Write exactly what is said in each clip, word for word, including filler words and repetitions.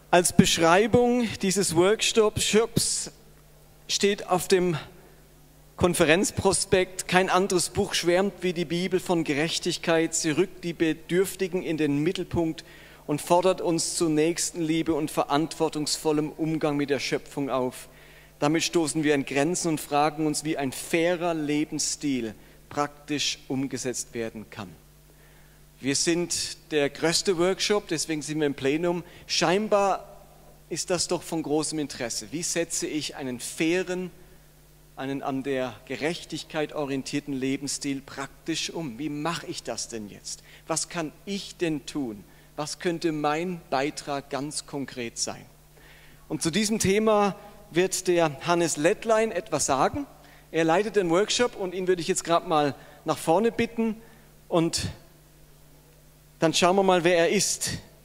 Als Beschreibung dieses Workshops steht auf dem Konferenzprospekt: Kein anderes Buch schwärmt wie die Bibel von Gerechtigkeit. Sie rückt die Bedürftigen in den Mittelpunkt und fordert uns zu Nächstenliebe und verantwortungsvollem Umgang mit der Schöpfung auf. Damit stoßen wir an Grenzen und fragen uns, wie ein fairer Lebensstil praktisch umgesetzt werden kann. Wir sind der größte Workshop, deswegen sind wir im Plenum. Scheinbar ist das doch von großem Interesse. Wie setze ich einen fairen, einen an der Gerechtigkeit orientierten Lebensstil praktisch um? Wie mache ich das denn jetzt? Was kann ich denn tun? Was könnte mein Beitrag ganz konkret sein? Und zu diesem Thema wird der Hannes Lettlein etwas sagen. Er leitet den Workshop und ihn würde ich jetzt gerade mal nach vorne bitten und dann schauen wir mal, wer er ist.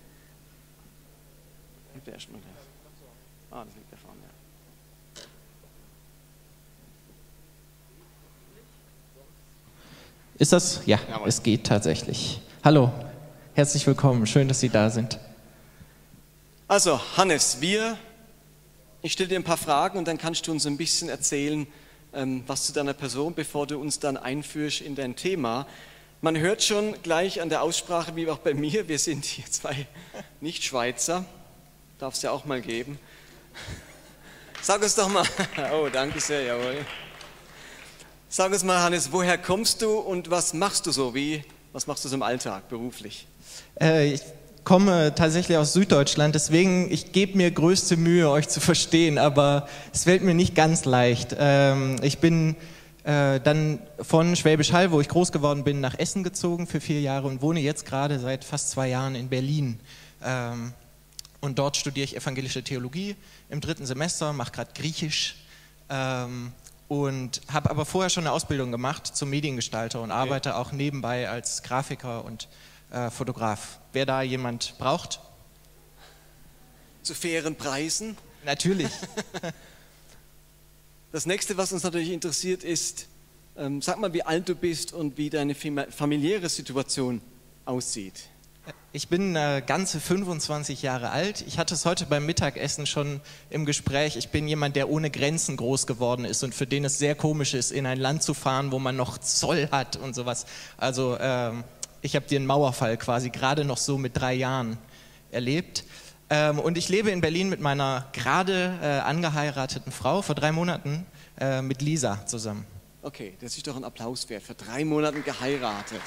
Ah, das liegt da vorne. Ist das? Ja, Jawohl. Es geht tatsächlich. Hallo, herzlich willkommen, schön, dass Sie da sind. Also, Hannes, wir, ich stelle dir ein paar Fragen und dann kannst du uns ein bisschen erzählen, was zu deiner Person, bevor du uns dann einführst in dein Thema. Man hört schon gleich an der Aussprache, wie auch bei mir, wir sind hier zwei Nicht-Schweizer, darf es ja auch mal geben. Sag uns doch mal, oh danke sehr, jawohl. Sag uns mal, Hannes, woher kommst du und was machst du so, wie, was machst du so im Alltag, beruflich? Äh, ich komme tatsächlich aus Süddeutschland, deswegen, ich gebe mir größte Mühe, euch zu verstehen, aber es fällt mir nicht ganz leicht. Ähm, ich bin Äh, dann von Schwäbisch Hall, wo ich groß geworden bin, nach Essen gezogen für vier Jahre und wohne jetzt gerade seit fast zwei Jahren in Berlin. Ähm, und dort studiere ich evangelische Theologie im dritten Semester, mache gerade Griechisch ähm, und habe aber vorher schon eine Ausbildung gemacht zum Mediengestalter und okay. arbeite auch nebenbei als Grafiker und äh, Fotograf. Wer da jemand braucht? Zu fairen Preisen? Natürlich. Das nächste, was uns natürlich interessiert, ist, ähm, sag mal, wie alt du bist und wie deine familiäre Situation aussieht. Ich bin äh, ganze fünfundzwanzig Jahre alt. Ich hatte es heute beim Mittagessen schon im Gespräch. Ich bin jemand, der ohne Grenzen groß geworden ist und für den es sehr komisch ist, in ein Land zu fahren, wo man noch Zoll hat und sowas. Also ähm, ich habe den Mauerfall quasi gerade noch so mit drei Jahren erlebt. Ähm, und ich lebe in Berlin mit meiner gerade äh, angeheirateten Frau, vor drei Monaten äh, mit Lisa zusammen. Okay, das ist doch ein Applaus wert, vor drei Monaten geheiratet.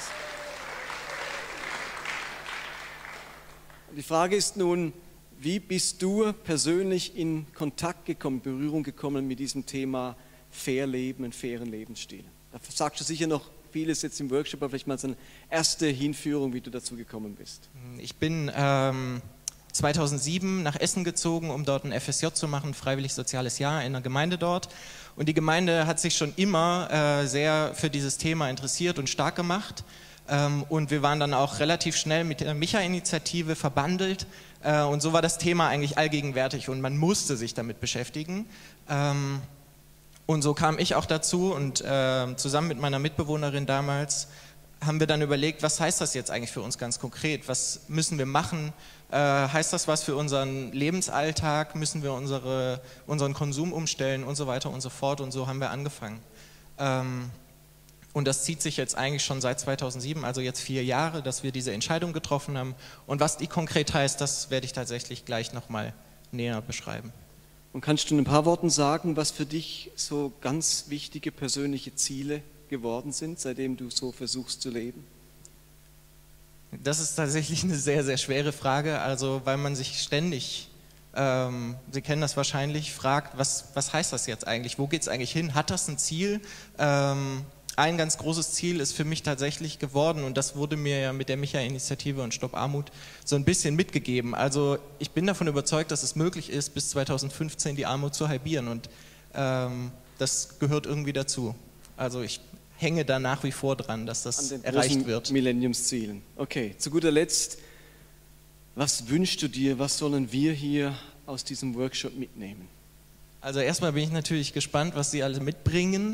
Die Frage ist nun, wie bist du persönlich in Kontakt gekommen, Berührung gekommen mit diesem Thema fair leben, einen fairen Lebensstil? Da sagst du sicher noch vieles jetzt im Workshop, aber vielleicht mal so eine erste Hinführung, wie du dazu gekommen bist. Ich bin ähm, zweitausendsieben nach Essen gezogen, um dort ein F S J zu machen, freiwillig soziales Jahr in einer Gemeinde dort. Und die Gemeinde hat sich schon immer äh, sehr für dieses Thema interessiert und stark gemacht. Ähm, und wir waren dann auch relativ schnell mit der Micha-Initiative verbandelt. Äh, und so war das Thema eigentlich allgegenwärtig und man musste sich damit beschäftigen. Ähm, und so kam ich auch dazu und äh, zusammen mit meiner Mitbewohnerin damals haben wir dann überlegt, was heißt das jetzt eigentlich für uns ganz konkret? Was müssen wir machen? Äh, heißt das was für unseren Lebensalltag? Müssen wir unsere, unseren Konsum umstellen und so weiter und so fort? Und so haben wir angefangen. Ähm, und das zieht sich jetzt eigentlich schon seit zweitausendsieben, also jetzt vier Jahre, dass wir diese Entscheidung getroffen haben. Und was die konkret heißt, das werde ich tatsächlich gleich nochmal näher beschreiben. Und kannst du in ein paar Worten sagen, was für dich so ganz wichtige persönliche Ziele geworden sind, seitdem du so versuchst zu leben? Das ist tatsächlich eine sehr, sehr schwere Frage, also weil man sich ständig, ähm, Sie kennen das wahrscheinlich, fragt, was, was heißt das jetzt eigentlich, wo geht es eigentlich hin, hat das ein Ziel? Ähm, ein ganz großes Ziel ist für mich tatsächlich geworden und das wurde mir ja mit der Micha-Initiative und Stopp Armut so ein bisschen mitgegeben. Also ich bin davon überzeugt, dass es möglich ist, bis zweitausendfünfzehn die Armut zu halbieren und ähm, das gehört irgendwie dazu. Also ich hänge da nach wie vor dran, dass das erreicht wird. Millenniumszielen. Okay, zu guter Letzt, was wünschst du dir, was sollen wir hier aus diesem Workshop mitnehmen? Also erstmal bin ich natürlich gespannt, was Sie alle mitbringen.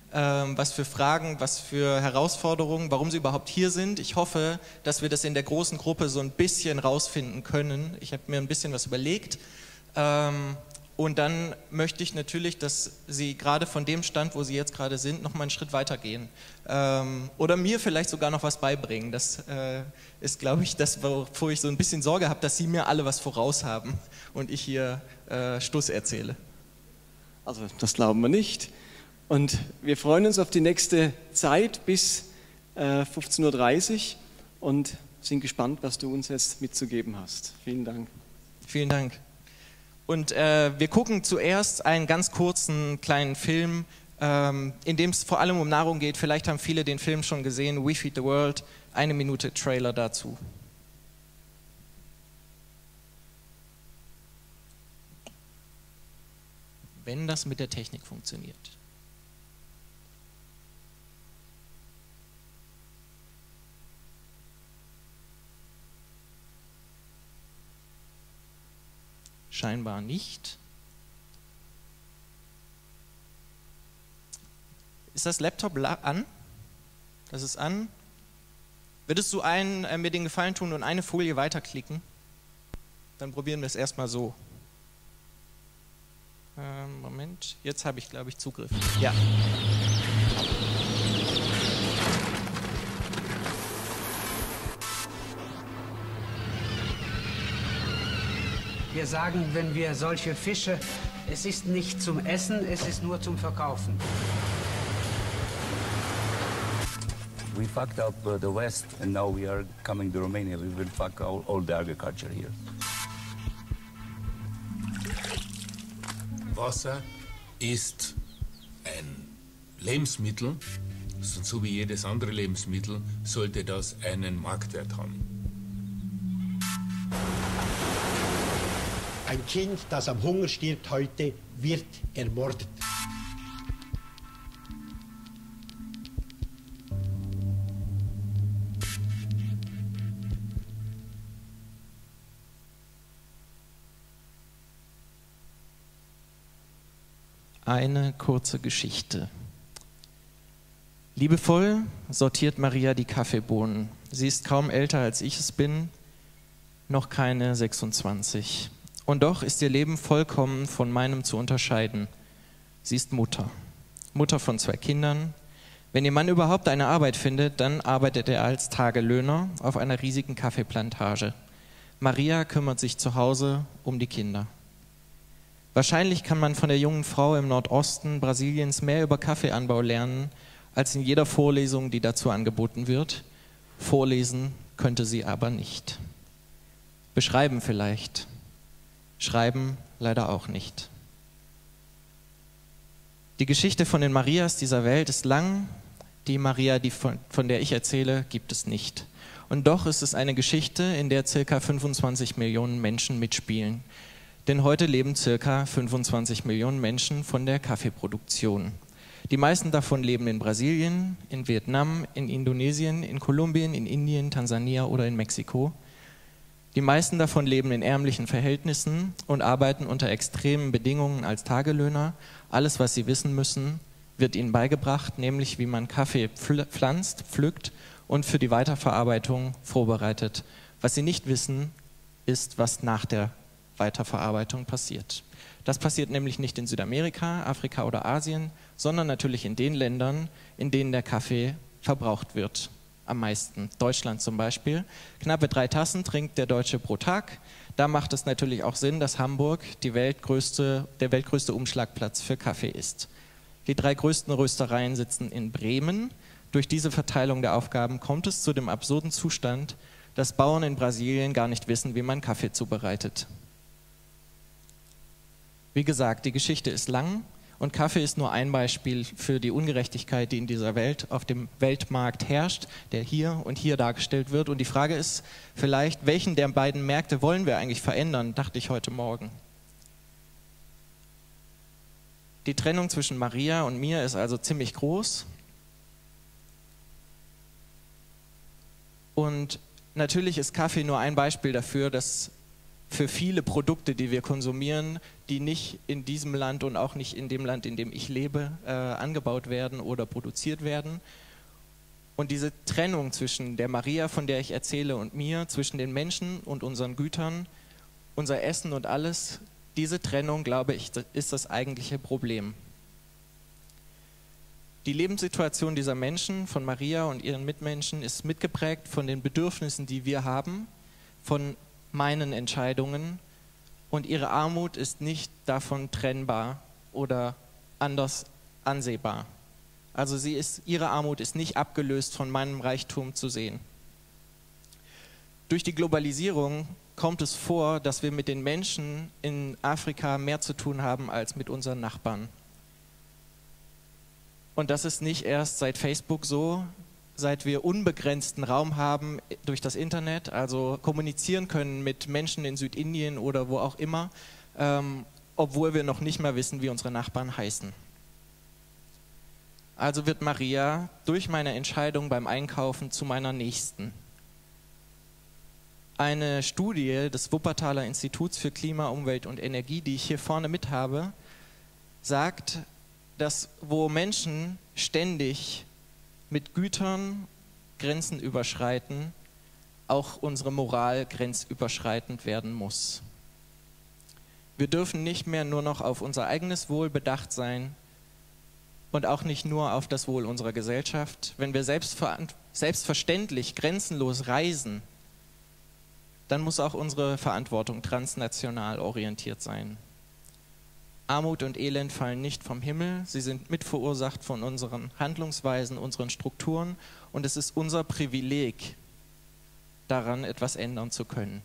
ähm, was für Fragen, was für Herausforderungen, warum sie überhaupt hier sind. Ich hoffe, dass wir das in der großen Gruppe so ein bisschen rausfinden können. Ich habe mir ein bisschen was überlegt. Ähm, und dann möchte ich natürlich, dass Sie gerade von dem Stand, wo Sie jetzt gerade sind, noch mal einen Schritt weiter gehen. Ähm, oder mir vielleicht sogar noch was beibringen. Das äh, ist, glaube ich, das, wovor ich so ein bisschen Sorge habe, dass Sie mir alle was voraus haben und ich hier äh, Stuss erzähle. Also das glauben wir nicht. Und wir freuen uns auf die nächste Zeit bis äh, fünfzehn Uhr dreißig und sind gespannt, was du uns jetzt mitzugeben hast. Vielen Dank. Vielen Dank. Und äh, wir gucken zuerst einen ganz kurzen kleinen Film, ähm, in dem es vor allem um Nahrung geht. Vielleicht haben viele den Film schon gesehen, We Feed the World. Eine Minute Trailer dazu. Wenn das mit der Technik funktioniert. Scheinbar nicht. Ist das Laptop an? Das ist an. Würdest du einen, äh, mir den Gefallen tun und eine Folie weiterklicken? Dann probieren wir es erstmal so. Ähm, Moment, jetzt habe ich, glaube ich, Zugriff. Ja. Wir sagen, wenn wir solche Fische, es ist nicht zum Essen, es ist nur zum Verkaufen. We fucked up uh, the West and now we are coming to Romania. We will fuck all, all the agriculture here. Wasser ist ein Lebensmittel, so wie jedes andere Lebensmittel sollte das einen Marktwert haben. Ein Kind, das am Hunger stirbt heute, wird ermordet. Eine kurze Geschichte. Liebevoll sortiert Maria die Kaffeebohnen. Sie ist kaum älter als ich es bin, noch keine sechsundzwanzig. Und doch ist ihr Leben vollkommen von meinem zu unterscheiden. Sie ist Mutter. Mutter von zwei Kindern. Wenn ihr Mann überhaupt eine Arbeit findet, dann arbeitet er als Tagelöhner auf einer riesigen Kaffeeplantage. Maria kümmert sich zu Hause um die Kinder. Wahrscheinlich kann man von der jungen Frau im Nordosten Brasiliens mehr über Kaffeeanbau lernen, als in jeder Vorlesung, die dazu angeboten wird. Vorlesen könnte sie aber nicht. Beschreiben vielleicht. Schreiben leider auch nicht. Die Geschichte von den Marias dieser Welt ist lang. Die Maria, die von, von der ich erzähle, gibt es nicht. Und doch ist es eine Geschichte, in der ca. fünfundzwanzig Millionen Menschen mitspielen. Denn heute leben ca. fünfundzwanzig Millionen Menschen von der Kaffeeproduktion. Die meisten davon leben in Brasilien, in Vietnam, in Indonesien, in Kolumbien, in Indien, Tansania oder in Mexiko. Die meisten davon leben in ärmlichen Verhältnissen und arbeiten unter extremen Bedingungen als Tagelöhner. Alles, was sie wissen müssen, wird ihnen beigebracht, nämlich wie man Kaffee pflanzt, pflückt und für die Weiterverarbeitung vorbereitet. Was sie nicht wissen, ist, was nach der Weiterverarbeitung passiert. Das passiert nämlich nicht in Südamerika, Afrika oder Asien, sondern natürlich in den Ländern, in denen der Kaffee verbraucht wird. Am meisten. Deutschland zum Beispiel. Knappe drei Tassen trinkt der Deutsche pro Tag. Da macht es natürlich auch Sinn, dass Hamburg die weltgrößte, der weltgrößte Umschlagplatz für Kaffee ist. Die drei größten Röstereien sitzen in Bremen. Durch diese Verteilung der Aufgaben kommt es zu dem absurden Zustand, dass Bauern in Brasilien gar nicht wissen, wie man Kaffee zubereitet. Wie gesagt, die Geschichte ist lang. Und Kaffee ist nur ein Beispiel für die Ungerechtigkeit, die in dieser Welt auf dem Weltmarkt herrscht, der hier und hier dargestellt wird. Und die Frage ist vielleicht, welchen der beiden Märkte wollen wir eigentlich verändern, dachte ich heute Morgen. Die Trennung zwischen Maria und mir ist also ziemlich groß. Und natürlich ist Kaffee nur ein Beispiel dafür, dass für viele Produkte, die wir konsumieren, die nicht in diesem Land und auch nicht in dem Land, in dem ich lebe, äh, angebaut werden oder produziert werden. Und diese Trennung zwischen der Maria, von der ich erzähle, und mir, zwischen den Menschen und unseren Gütern, unser Essen und alles, diese Trennung, glaube ich, ist das eigentliche Problem. Die Lebenssituation dieser Menschen, von Maria und ihren Mitmenschen, ist mitgeprägt von den Bedürfnissen, die wir haben, von meinen Entscheidungen, und ihre Armut ist nicht davon trennbar oder anders ansehbar. Also sie ist, ihre Armut ist nicht abgelöst von meinem Reichtum zu sehen. Durch die Globalisierung kommt es vor, dass wir mit den Menschen in Afrika mehr zu tun haben als mit unseren Nachbarn. Und das ist nicht erst seit Facebook so, seit wir unbegrenzten Raum haben durch das Internet, also kommunizieren können mit Menschen in Südindien oder wo auch immer, ähm, obwohl wir noch nicht mal wissen, wie unsere Nachbarn heißen. Also wird Maria durch meine Entscheidung beim Einkaufen zu meiner Nächsten. Eine Studie des Wuppertaler Instituts für Klima, Umwelt und Energie, die ich hier vorne mit habe, sagt, dass wo Menschen ständig mit Gütern Grenzen überschreiten, auch unsere Moral grenzüberschreitend werden muss. Wir dürfen nicht mehr nur noch auf unser eigenes Wohl bedacht sein und auch nicht nur auf das Wohl unserer Gesellschaft. Wenn wir selbstverständlich grenzenlos reisen, dann muss auch unsere Verantwortung transnational orientiert sein. Armut und Elend fallen nicht vom Himmel, sie sind mitverursacht von unseren Handlungsweisen, unseren Strukturen, und es ist unser Privileg, daran etwas ändern zu können.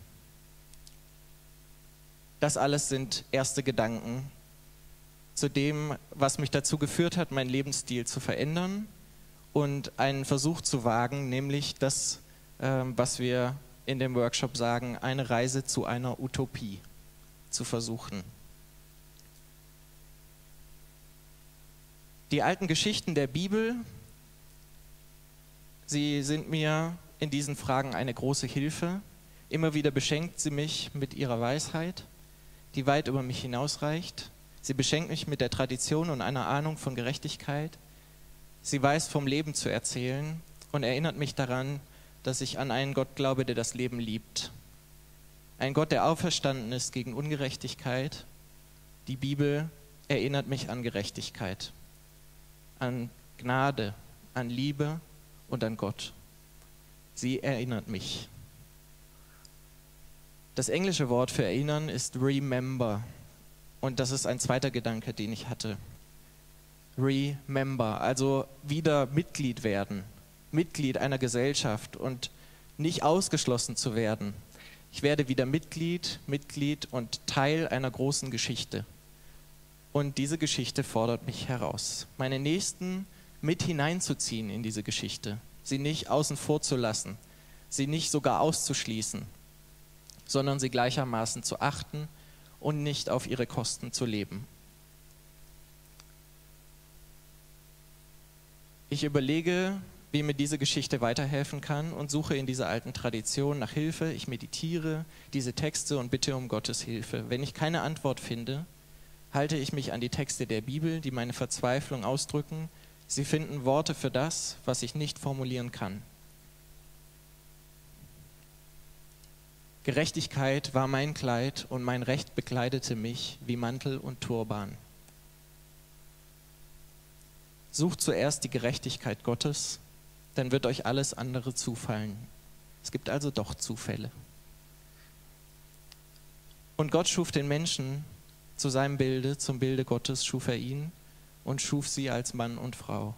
Das alles sind erste Gedanken zu dem, was mich dazu geführt hat, meinen Lebensstil zu verändern und einen Versuch zu wagen, nämlich das, ähm, was wir in dem Workshop sagen, eine Reise zu einer Utopie zu versuchen. Die alten Geschichten der Bibel, sie sind mir in diesen Fragen eine große Hilfe. Immer wieder beschenkt sie mich mit ihrer Weisheit, die weit über mich hinausreicht. Sie beschenkt mich mit der Tradition und einer Ahnung von Gerechtigkeit. Sie weiß, vom Leben zu erzählen und erinnert mich daran, dass ich an einen Gott glaube, der das Leben liebt. Ein Gott, der auferstanden ist gegen Ungerechtigkeit. Die Bibel erinnert mich an Gerechtigkeit, an Gnade, an Liebe und an Gott. Sie erinnert mich. Das englische Wort für erinnern ist remember. Und das ist ein zweiter Gedanke, den ich hatte. Remember, also wieder Mitglied werden. Mitglied einer Gesellschaft und nicht ausgeschlossen zu werden. Ich werde wieder Mitglied, Mitglied und Teil einer großen Geschichte. Und diese Geschichte fordert mich heraus, meine Nächsten mit hineinzuziehen in diese Geschichte, sie nicht außen vor zu lassen, sie nicht sogar auszuschließen, sondern sie gleichermaßen zu achten und nicht auf ihre Kosten zu leben. Ich überlege, wie mir diese Geschichte weiterhelfen kann und suche in dieser alten Tradition nach Hilfe. Ich meditiere diese Texte und bitte um Gottes Hilfe. Wenn ich keine Antwort finde, halte ich mich an die Texte der Bibel, die meine Verzweiflung ausdrücken. Sie finden Worte für das, was ich nicht formulieren kann. Gerechtigkeit war mein Kleid und mein Recht bekleidete mich wie Mantel und Turban. Sucht zuerst die Gerechtigkeit Gottes, dann wird euch alles andere zufallen. Es gibt also doch Zufälle. Und Gott schuf den Menschen zu seinem Bilde, zum Bilde Gottes schuf er ihn und schuf sie als Mann und Frau.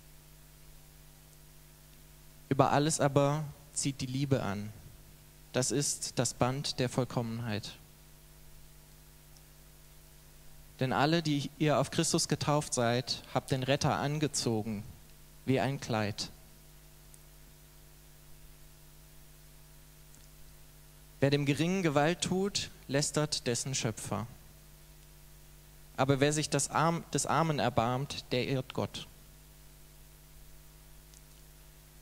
Über alles aber zieht die Liebe an. Das ist das Band der Vollkommenheit. Denn alle, die ihr auf Christus getauft seid, habt den Retter angezogen, wie ein Kleid. Wer dem Geringen Gewalt tut, lästert dessen Schöpfer. Aber wer sich des, Arm, des Armen erbarmt, der ehrt Gott.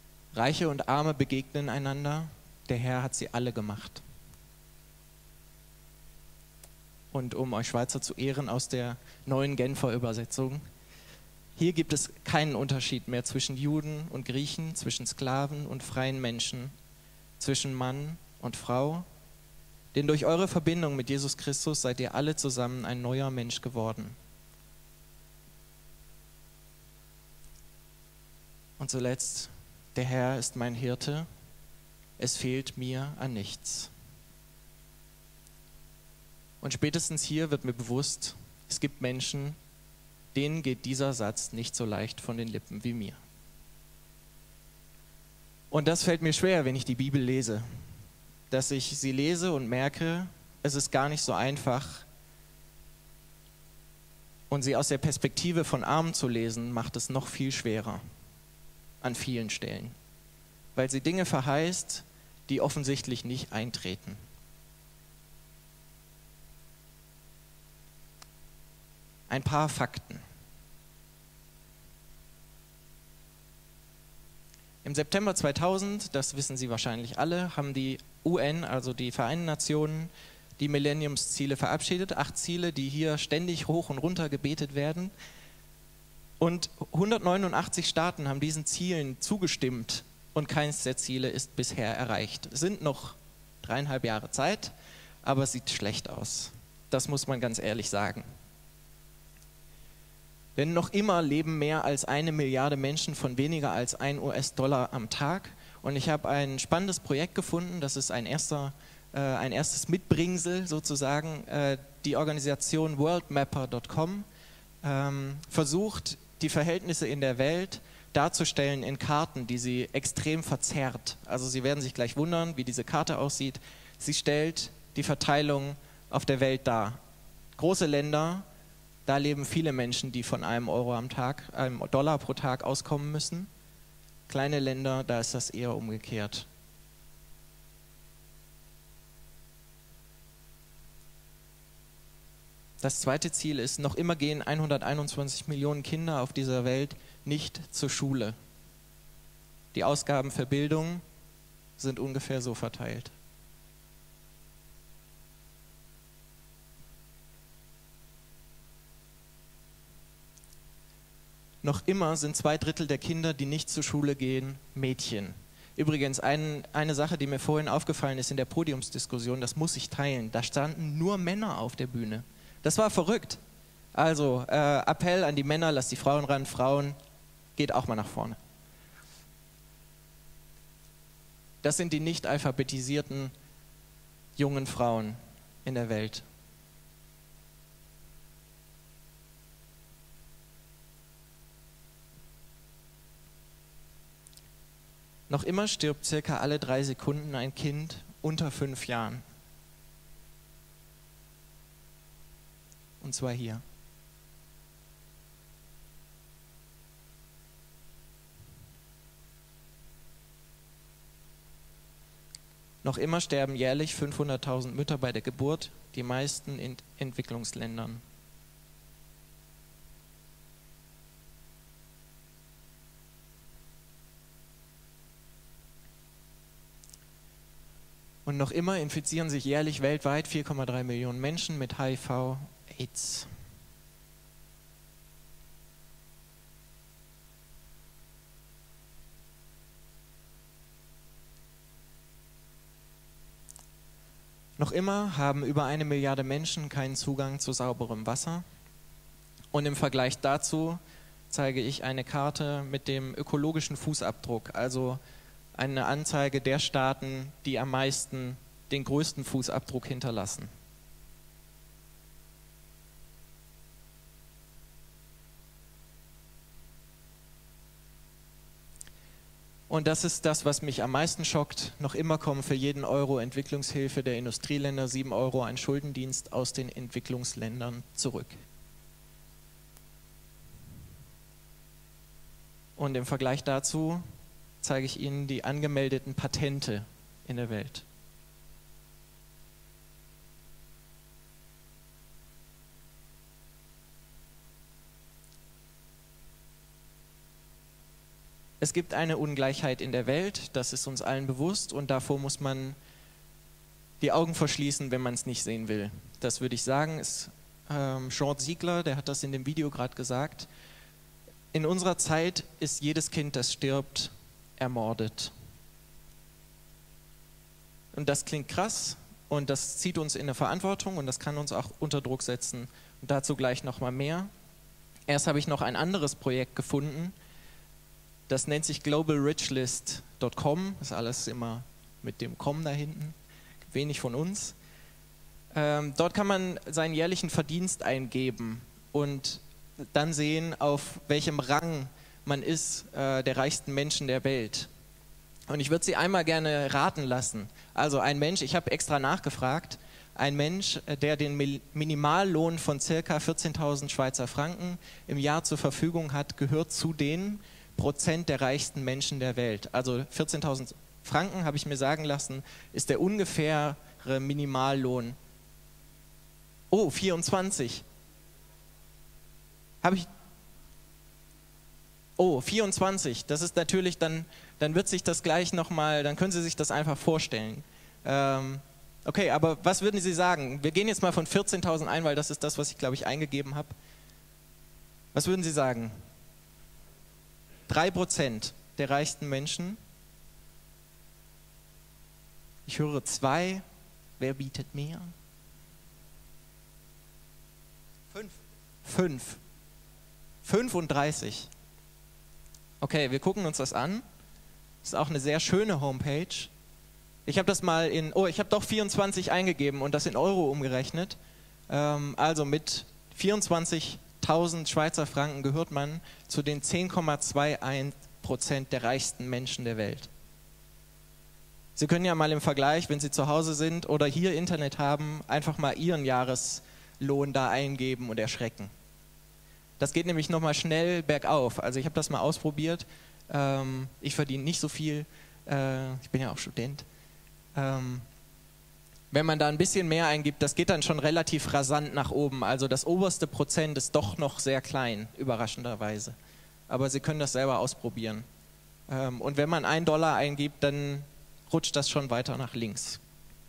Reiche und Arme begegnen einander, der Herr hat sie alle gemacht. und um euch Schweizer zu ehren, aus der neuen Genfer Übersetzung. Hier gibt es keinen Unterschied mehr zwischen Juden und Griechen, zwischen Sklaven und freien Menschen, zwischen Mann und Frau, denn durch eure Verbindung mit Jesus Christus seid ihr alle zusammen ein neuer Mensch geworden. Und zuletzt, der Herr ist mein Hirte, es fehlt mir an nichts. Und spätestens hier wird mir bewusst, es gibt Menschen, denen geht dieser Satz nicht so leicht von den Lippen wie mir. Und das fällt mir schwer, wenn ich die Bibel lese, dass ich sie lese und merke, es ist gar nicht so einfach. Und sie aus der Perspektive von Armen zu lesen, macht es noch viel schwerer an vielen Stellen, weil sie Dinge verheißt, die offensichtlich nicht eintreten. Ein paar Fakten. Im September zweitausend, das wissen Sie wahrscheinlich alle, haben die U N, also die Vereinten Nationen, die Millenniumsziele verabschiedet. Acht Ziele, die hier ständig hoch und runter gebetet werden. Und hundertneunundachtzig Staaten haben diesen Zielen zugestimmt und keines der Ziele ist bisher erreicht. Es sind noch dreieinhalb Jahre Zeit, aber es sieht schlecht aus. Das muss man ganz ehrlich sagen. Denn noch immer leben mehr als eine Milliarde Menschen von weniger als ein US-Dollar am Tag. Und ich habe ein spannendes Projekt gefunden, das ist ein, erster, äh, ein erstes Mitbringsel sozusagen. Äh, die Organisation world mapper punkt com ähm, versucht, die Verhältnisse in der Welt darzustellen in Karten, die sie extrem verzerrt. Also Sie werden sich gleich wundern, wie diese Karte aussieht. Sie stellt die Verteilung auf der Welt dar. Große Länder, da leben viele Menschen, die von einem Euro am Tag, einem Dollar pro Tag auskommen müssen. Kleine Länder, da ist das eher umgekehrt. Das zweite Ziel ist, noch immer gehen hunderteinundzwanzig Millionen Kinder auf dieser Welt nicht zur Schule. Die Ausgaben für Bildung sind ungefähr so verteilt. Noch immer sind zwei Drittel der Kinder, die nicht zur Schule gehen, Mädchen. Übrigens, ein, eine Sache, die mir vorhin aufgefallen ist in der Podiumsdiskussion, das muss ich teilen, da standen nur Männer auf der Bühne. Das war verrückt. Also, äh, Appell an die Männer, lasst die Frauen ran, Frauen, geht auch mal nach vorne. Das sind die nicht alphabetisierten jungen Frauen in der Welt. Noch immer stirbt circa alle drei Sekunden ein Kind unter fünf Jahren. Und zwar hier. Noch immer sterben jährlich fünfhunderttausend Mütter bei der Geburt, die meisten in Entwicklungsländern. Und noch immer infizieren sich jährlich weltweit vier Komma drei Millionen Menschen mit H I V AIDS. Noch immer haben über eine Milliarde Menschen keinen Zugang zu sauberem Wasser. Und im Vergleich dazu zeige ich eine Karte mit dem ökologischen Fußabdruck, also eine Anzeige der Staaten, die am meisten den größten Fußabdruck hinterlassen. Und das ist das, was mich am meisten schockt. Noch immer kommen für jeden Euro Entwicklungshilfe der Industrieländer sieben Euro an Schuldendienst aus den Entwicklungsländern zurück. Und im Vergleich dazu zeige ich Ihnen die angemeldeten Patente in der Welt. Es gibt eine Ungleichheit in der Welt, das ist uns allen bewusst und davor muss man die Augen verschließen, wenn man es nicht sehen will. Das würde ich sagen, ist ähm, Jean Ziegler, der hat das in dem Video gerade gesagt. In unserer Zeit ist jedes Kind, das stirbt, ermordet. Und das klingt krass und das zieht uns in eine Verantwortung und das kann uns auch unter Druck setzen. Und dazu gleich nochmal mehr. Erst habe ich noch ein anderes Projekt gefunden, das nennt sich global rich list punkt com, das ist alles immer mit dem Com da hinten, wenig von uns. Ähm, dort kann man seinen jährlichen Verdienst eingeben und dann sehen, auf welchem Rang man ist, äh, der reichsten Menschen der Welt. Und ich würde Sie einmal gerne raten lassen. Also ein Mensch, ich habe extra nachgefragt, ein Mensch, der den Minimallohn von ca. vierzehntausend Schweizer Franken im Jahr zur Verfügung hat, gehört zu den Prozent der reichsten Menschen der Welt. Also vierzehntausend Franken, habe ich mir sagen lassen, ist der ungefähre Minimallohn. Oh, vierundzwanzig. Habe ich... Oh, vierundzwanzig. Das ist natürlich dann... Dann wird sich das gleich nochmal... Dann können Sie sich das einfach vorstellen. Ähm, okay, aber was würden Sie sagen? Wir gehen jetzt mal von vierzehntausend ein, weil das ist das, was ich, glaube ich, eingegeben habe. Was würden Sie sagen? Drei Prozent der reichsten Menschen. Ich höre zwei. Wer bietet mehr? Fünf. Fünf. fünfunddreißig. Okay, wir gucken uns das an. Das ist auch eine sehr schöne Homepage. Ich habe das mal in, oh, ich habe doch vierundzwanzig eingegeben und das in Euro umgerechnet. Ähm, also mit vierundzwanzigtausend Schweizer Franken gehört man zu den zehn Komma einundzwanzig Prozent der reichsten Menschen der Welt. Sie können ja mal im Vergleich, wenn Sie zu Hause sind oder hier Internet haben, einfach mal Ihren Jahreslohn da eingeben und erschrecken. Das geht nämlich nochmal schnell bergauf. Also ich habe das mal ausprobiert. Ähm, ich verdiene nicht so viel. Äh, ich bin ja auch Student. Ähm, wenn man da ein bisschen mehr eingibt, das geht dann schon relativ rasant nach oben. Also das oberste Prozent ist doch noch sehr klein, überraschenderweise. Aber Sie können das selber ausprobieren. Ähm, und wenn man einen Dollar eingibt, dann rutscht das schon weiter nach links.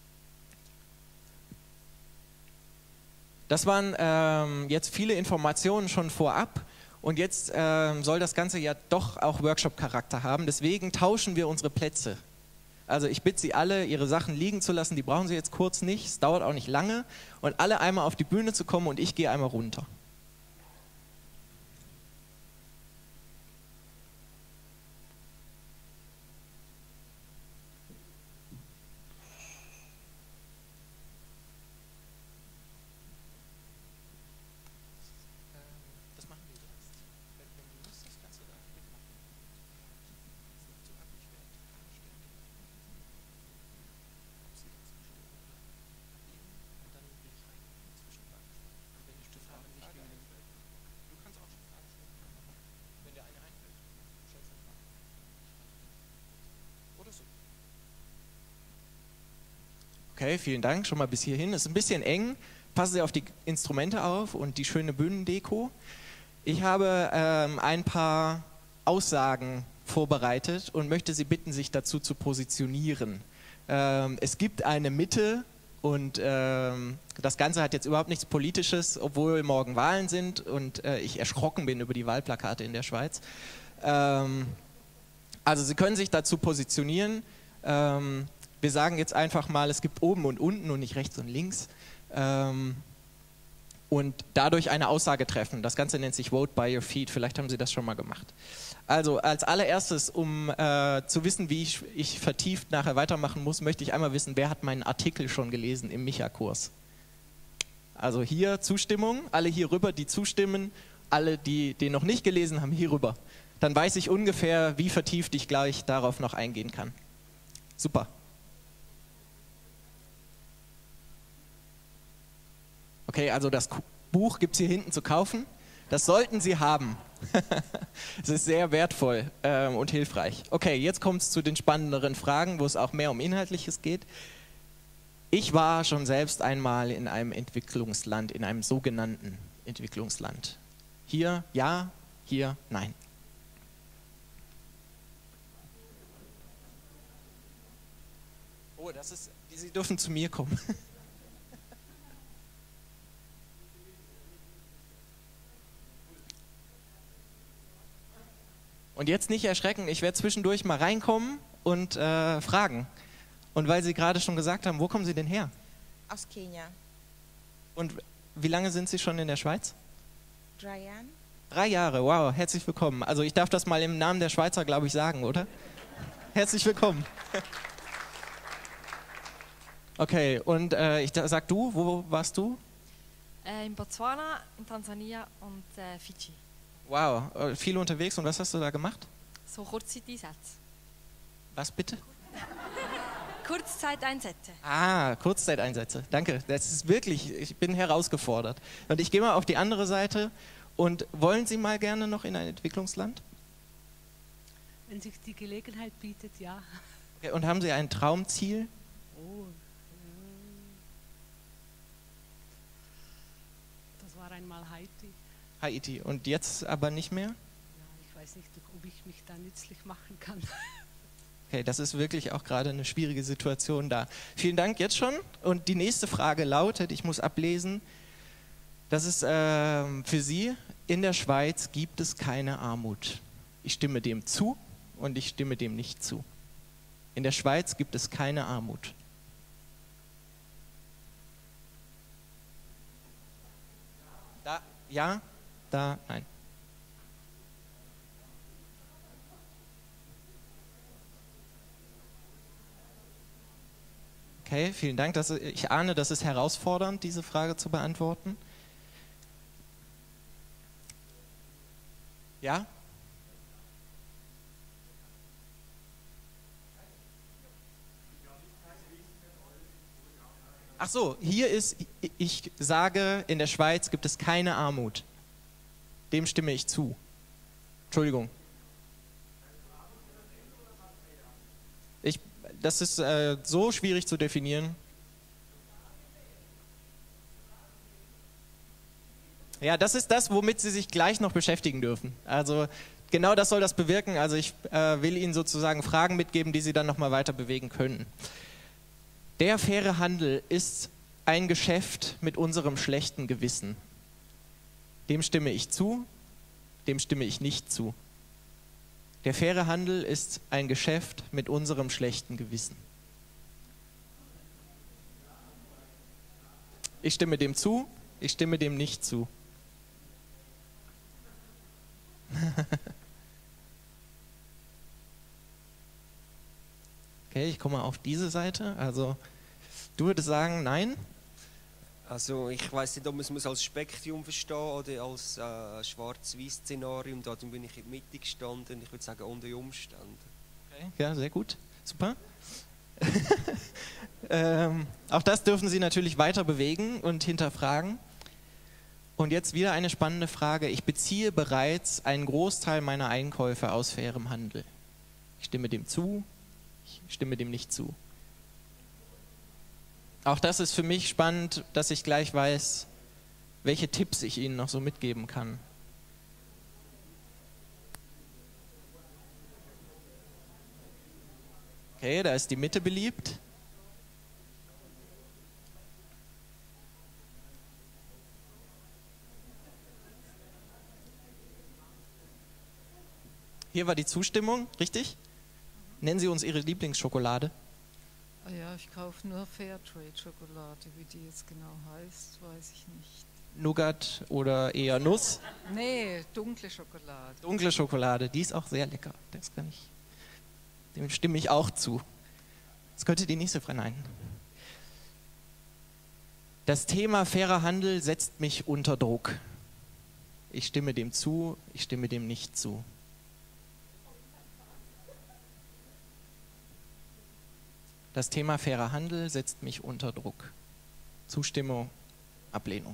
Das waren ähm, jetzt viele Informationen schon vorab und jetzt ähm, soll das Ganze ja doch auch Workshop-Charakter haben. Deswegen tauschen wir unsere Plätze. Also ich bitte Sie alle, Ihre Sachen liegen zu lassen, die brauchen Sie jetzt kurz nicht, es dauert auch nicht lange und alle einmal auf die Bühne zu kommen und ich gehe einmal runter. Okay, vielen Dank, schon mal bis hierhin. Es ist ein bisschen eng. Passen Sie auf die Instrumente auf und die schöne Bühnendeko. Ich habe ähm, ein paar Aussagen vorbereitet und möchte Sie bitten, sich dazu zu positionieren. Ähm, es gibt eine Mitte und ähm, das Ganze hat jetzt überhaupt nichts Politisches, obwohl morgen Wahlen sind und äh, ich erschrocken bin über die Wahlplakate in der Schweiz. Ähm, also Sie können sich dazu positionieren. Ähm, Wir sagen jetzt einfach mal, es gibt oben und unten und nicht rechts und links ähm, und dadurch eine Aussage treffen. Das Ganze nennt sich Vote by Your Feet. Vielleicht haben Sie das schon mal gemacht. Also als allererstes, um äh, zu wissen, wie ich, ich vertieft nachher weitermachen muss, möchte ich einmal wissen, wer hat meinen Artikel schon gelesen im Micha-Kurs? Also hier Zustimmung, alle hier rüber, die zustimmen, alle, die den noch nicht gelesen haben, hier rüber. Dann weiß ich ungefähr, wie vertieft ich gleich darauf noch eingehen kann. Super. Okay, also das Buch gibt es hier hinten zu kaufen. Das sollten Sie haben. Es ist sehr wertvoll ähm, und hilfreich. Okay, jetzt kommt es zu den spannenderen Fragen, wo es auch mehr um Inhaltliches geht. Ich war schon selbst einmal in einem Entwicklungsland, in einem sogenannten Entwicklungsland. Hier ja, hier nein. Oh, das ist, Sie dürfen zu mir kommen. Und jetzt nicht erschrecken, ich werde zwischendurch mal reinkommen und äh, fragen. Und weil Sie gerade schon gesagt haben, wo kommen Sie denn her? Aus Kenia. Und wie lange sind Sie schon in der Schweiz? Drei Jahre. Drei Jahre, wow, herzlich willkommen. Also ich darf das mal im Namen der Schweizer, glaube ich, sagen, oder? Herzlich willkommen. Okay, und äh, ich sag du, wo warst du? Äh, in Botswana, in Tansania und äh, Fidschi. Wow, äh, viel unterwegs. Und was hast du da gemacht? So Kurzzeiteinsätze. Was bitte? Kurzzeiteinsätze. Ah, Kurzzeiteinsätze. Danke. Das ist wirklich, ich bin herausgefordert. Und ich gehe mal auf die andere Seite. Und wollen Sie mal gerne noch in ein Entwicklungsland? Wenn sich die Gelegenheit bietet, ja. Okay, und haben Sie ein Traumziel? Oh, das war einmal Haiti. Haiti. Und jetzt aber nicht mehr? Ja, ich weiß nicht, ob ich mich da nützlich machen kann. Okay, das ist wirklich auch gerade eine schwierige Situation da. Vielen Dank jetzt schon. Und die nächste Frage lautet, ich muss ablesen, das ist äh, für Sie, in der Schweiz gibt es keine Armut. Ich stimme dem zu und ich stimme dem nicht zu. In der Schweiz gibt es keine Armut. Da, ja, da, nein. Okay, vielen Dank. Das, ich ahne, das ist herausfordernd, diese Frage zu beantworten. Ja? Ach so, hier ist, ich sage, in der Schweiz gibt es keine Armut. Dem stimme ich zu. Entschuldigung. Ich, das ist äh, so schwierig zu definieren. Ja, das ist das, womit Sie sich gleich noch beschäftigen dürfen. Also genau das soll das bewirken. Also ich äh, will Ihnen sozusagen Fragen mitgeben, die Sie dann nochmal weiter bewegen können. Der faire Handel ist ein Geschäft mit unserem schlechten Gewissen. Dem stimme ich zu, dem stimme ich nicht zu. Der faire Handel ist ein Geschäft mit unserem schlechten Gewissen. Ich stimme dem zu, ich stimme dem nicht zu. Okay, ich komme auf diese Seite. Also, du würdest sagen, nein? Also, ich weiß nicht, ob man es als Spektrum verstehen oder als äh, Schwarz-Weiß-Szenarium. Da bin ich in der Mitte gestanden. Ich würde sagen, unter den Umständen. Okay, ja, sehr gut. Super. ähm, auch das dürfen Sie natürlich weiter bewegen und hinterfragen. Und jetzt wieder eine spannende Frage. Ich beziehe bereits einen Großteil meiner Einkäufe aus fairem Handel. Ich stimme dem zu, ich stimme dem nicht zu. Auch das ist für mich spannend, dass ich gleich weiß, welche Tipps ich Ihnen noch so mitgeben kann. Okay, da ist die Mitte beliebt. Hier war die Zustimmung, richtig? Nennen Sie uns Ihre Lieblingsschokolade. Ah ja, ich kaufe nur Fairtrade-Schokolade. Wie die jetzt genau heißt, weiß ich nicht. Nougat oder eher Nuss? Nee, dunkle Schokolade. Dunkle Schokolade, die ist auch sehr lecker. Das kann ich, dem stimme ich auch zu. Das könnte die nächste Frage sein. Das Thema fairer Handel setzt mich unter Druck. Ich stimme dem zu, ich stimme dem nicht zu. Das Thema fairer Handel setzt mich unter Druck. Zustimmung, Ablehnung.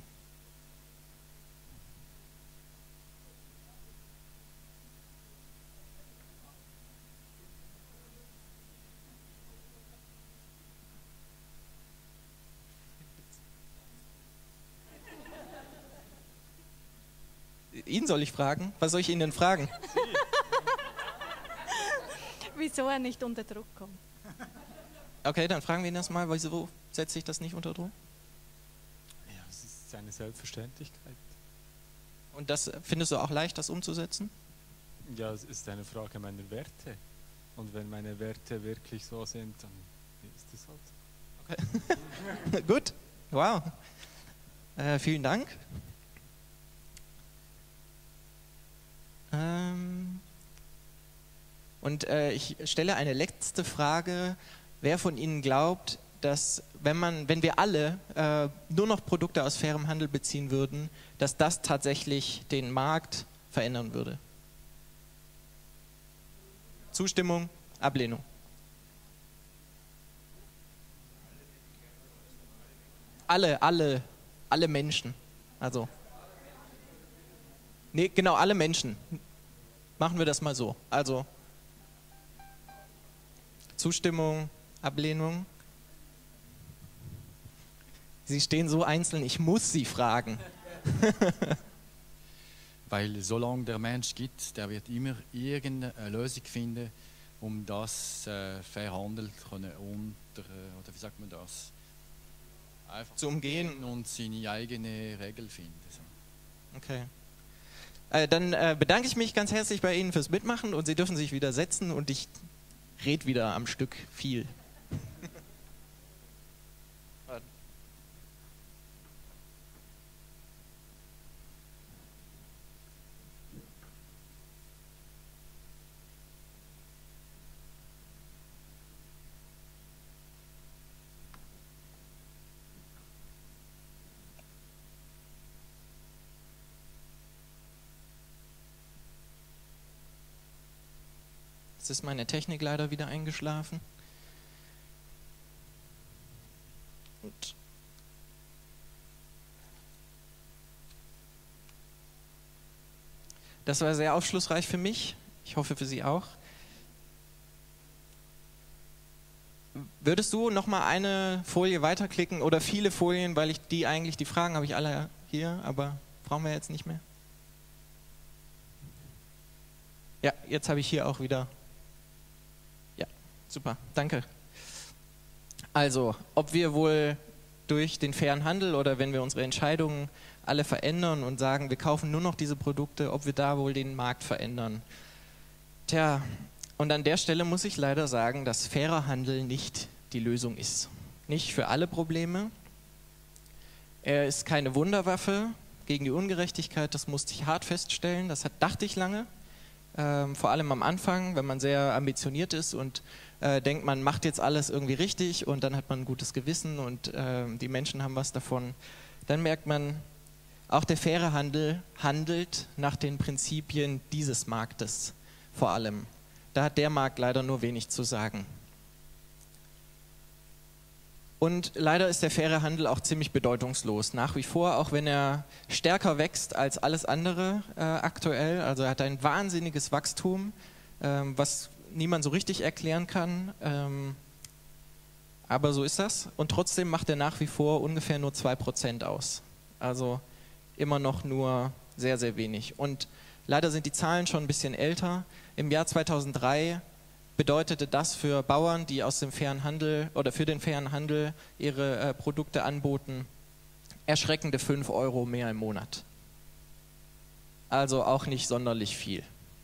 Ihn soll ich fragen? Was soll ich Ihnen denn fragen? Wieso er nicht unter Druck kommt? Okay, dann fragen wir ihn das mal, wieso setzt sich das nicht unter Druck? Ja, es ist eine Selbstverständlichkeit. Und das findest du auch leicht, das umzusetzen? Ja, es ist eine Frage meiner Werte. Und wenn meine Werte wirklich so sind, dann ist es halt so. Okay. Gut, wow. Äh, vielen Dank. Ähm Und äh, ich stelle eine letzte Frage. Wer von Ihnen glaubt, dass wenn man, wenn wir alle äh, nur noch Produkte aus fairem Handel beziehen würden, dass das tatsächlich den Markt verändern würde? Zustimmung, Ablehnung. Alle, alle, alle Menschen. Also. Nee, genau, alle Menschen. Machen wir das mal so. Also. Zustimmung, Ablehnung. Sie stehen so einzeln, ich muss Sie fragen. Weil solange der Mensch gibt, der wird immer irgendeine Lösung finden, um das äh, fair Handel zu können unter, oder wie sagt man das? Einfach zu umgehen und seine eigene Regel finden. So. Okay. Äh, dann äh, bedanke ich mich ganz herzlich bei Ihnen fürs Mitmachen und Sie dürfen sich wieder setzen und ich red wieder am Stück viel. Jetzt ist meine Technik leider wieder eingeschlafen. Und das war sehr aufschlussreich für mich. Ich hoffe für Sie auch. Würdest du noch mal eine Folie weiterklicken oder viele Folien, weil ich die eigentlich, die Fragen habe ich alle hier, aber brauchen wir jetzt nicht mehr. Ja, jetzt habe ich hier auch wieder. Ja, super, danke. Also, ob wir wohl durch den fairen Handel oder wenn wir unsere Entscheidungen alle verändern und sagen, wir kaufen nur noch diese Produkte, ob wir da wohl den Markt verändern. Tja, und an der Stelle muss ich leider sagen, dass fairer Handel nicht die Lösung ist. Nicht für alle Probleme. Er ist keine Wunderwaffe gegen die Ungerechtigkeit, das musste ich hart feststellen, das hat, dachte ich lange. Ähm, vor allem am Anfang, wenn man sehr ambitioniert ist und äh, denkt, man macht jetzt alles irgendwie richtig und dann hat man ein gutes Gewissen und äh, die Menschen haben was davon. Dann merkt man, auch der faire Handel handelt nach den Prinzipien dieses Marktes vor allem. Da hat der Markt leider nur wenig zu sagen. Und leider ist der faire Handel auch ziemlich bedeutungslos, nach wie vor, auch wenn er stärker wächst als alles andere äh, aktuell. Also er hat ein wahnsinniges Wachstum, ähm, was niemand so richtig erklären kann. Ähm, aber so ist das. Und trotzdem macht er nach wie vor ungefähr nur zwei Prozent aus. Also immer noch nur sehr, sehr wenig. Und leider sind die Zahlen schon ein bisschen älter. Im Jahr zweitausenddrei bedeutete das für Bauern, die aus dem fairen Handel oder für den fairen Handel ihre äh, Produkte anboten, erschreckende fünf Euro mehr im Monat. Also auch nicht sonderlich viel.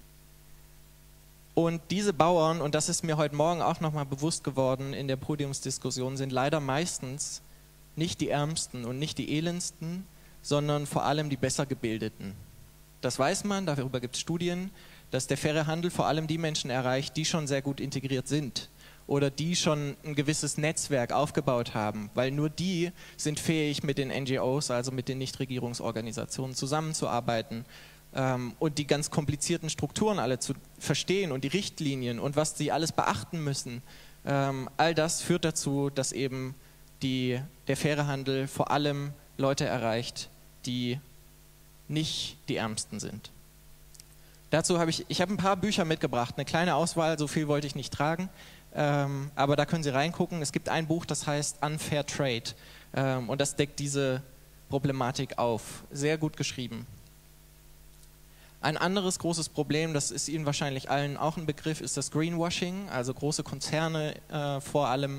Und diese Bauern, und das ist mir heute Morgen auch nochmal bewusst geworden in der Podiumsdiskussion, sind leider meistens nicht die Ärmsten und nicht die Elendsten, sondern vor allem die besser gebildeten. Das weiß man, darüber gibt es Studien, dass der faire Handel vor allem die Menschen erreicht, die schon sehr gut integriert sind oder die schon ein gewisses Netzwerk aufgebaut haben, weil nur die sind fähig, mit den N G Os, also mit den Nichtregierungsorganisationen zusammenzuarbeiten ähm, und die ganz komplizierten Strukturen alle zu verstehen und die Richtlinien und was sie alles beachten müssen. Ähm, all das führt dazu, dass eben die, der faire Handel vor allem Leute erreicht, die nicht die Ärmsten sind. Dazu habe ich, ich habe ein paar Bücher mitgebracht, eine kleine Auswahl, so viel wollte ich nicht tragen, ähm, aber da können Sie reingucken. Es gibt ein Buch, das heißt Unfair Trade ähm, und das deckt diese Problematik auf. Sehr gut geschrieben. Ein anderes großes Problem, das ist Ihnen wahrscheinlich allen auch ein Begriff, ist das Greenwashing, also große Konzerne äh, vor allem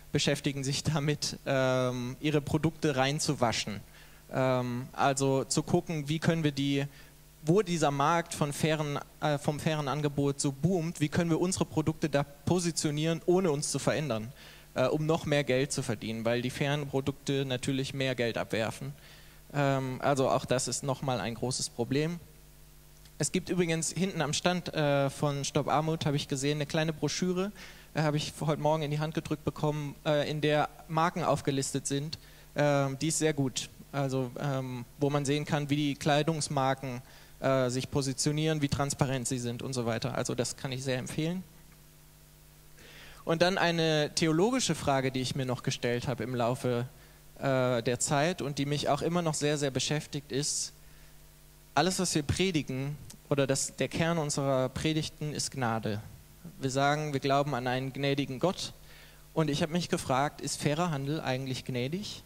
beschäftigen sich damit, ähm, ihre Produkte reinzuwaschen. Ähm, also zu gucken, wie können wir die, wo dieser Markt von fairen, äh, vom fairen Angebot so boomt, wie können wir unsere Produkte da positionieren, ohne uns zu verändern, äh, um noch mehr Geld zu verdienen, weil die fairen Produkte natürlich mehr Geld abwerfen. Ähm, also auch das ist nochmal ein großes Problem. Es gibt übrigens hinten am Stand äh, von Stopp Armut, habe ich gesehen, eine kleine Broschüre, äh, habe ich heute Morgen in die Hand gedrückt bekommen, äh, in der Marken aufgelistet sind. Äh, die ist sehr gut, also ähm, wo man sehen kann, wie die Kleidungsmarken äh, sich positionieren, wie transparent sie sind und so weiter. Also das kann ich sehr empfehlen. Und dann eine theologische Frage, die ich mir noch gestellt habe im Laufe äh, der Zeit und die mich auch immer noch sehr, sehr beschäftigt, ist, alles, was wir predigen, oder das, der Kern unserer Predigten ist Gnade. Wir sagen, wir glauben an einen gnädigen Gott. Und ich habe mich gefragt, ist fairer Handel eigentlich gnädig?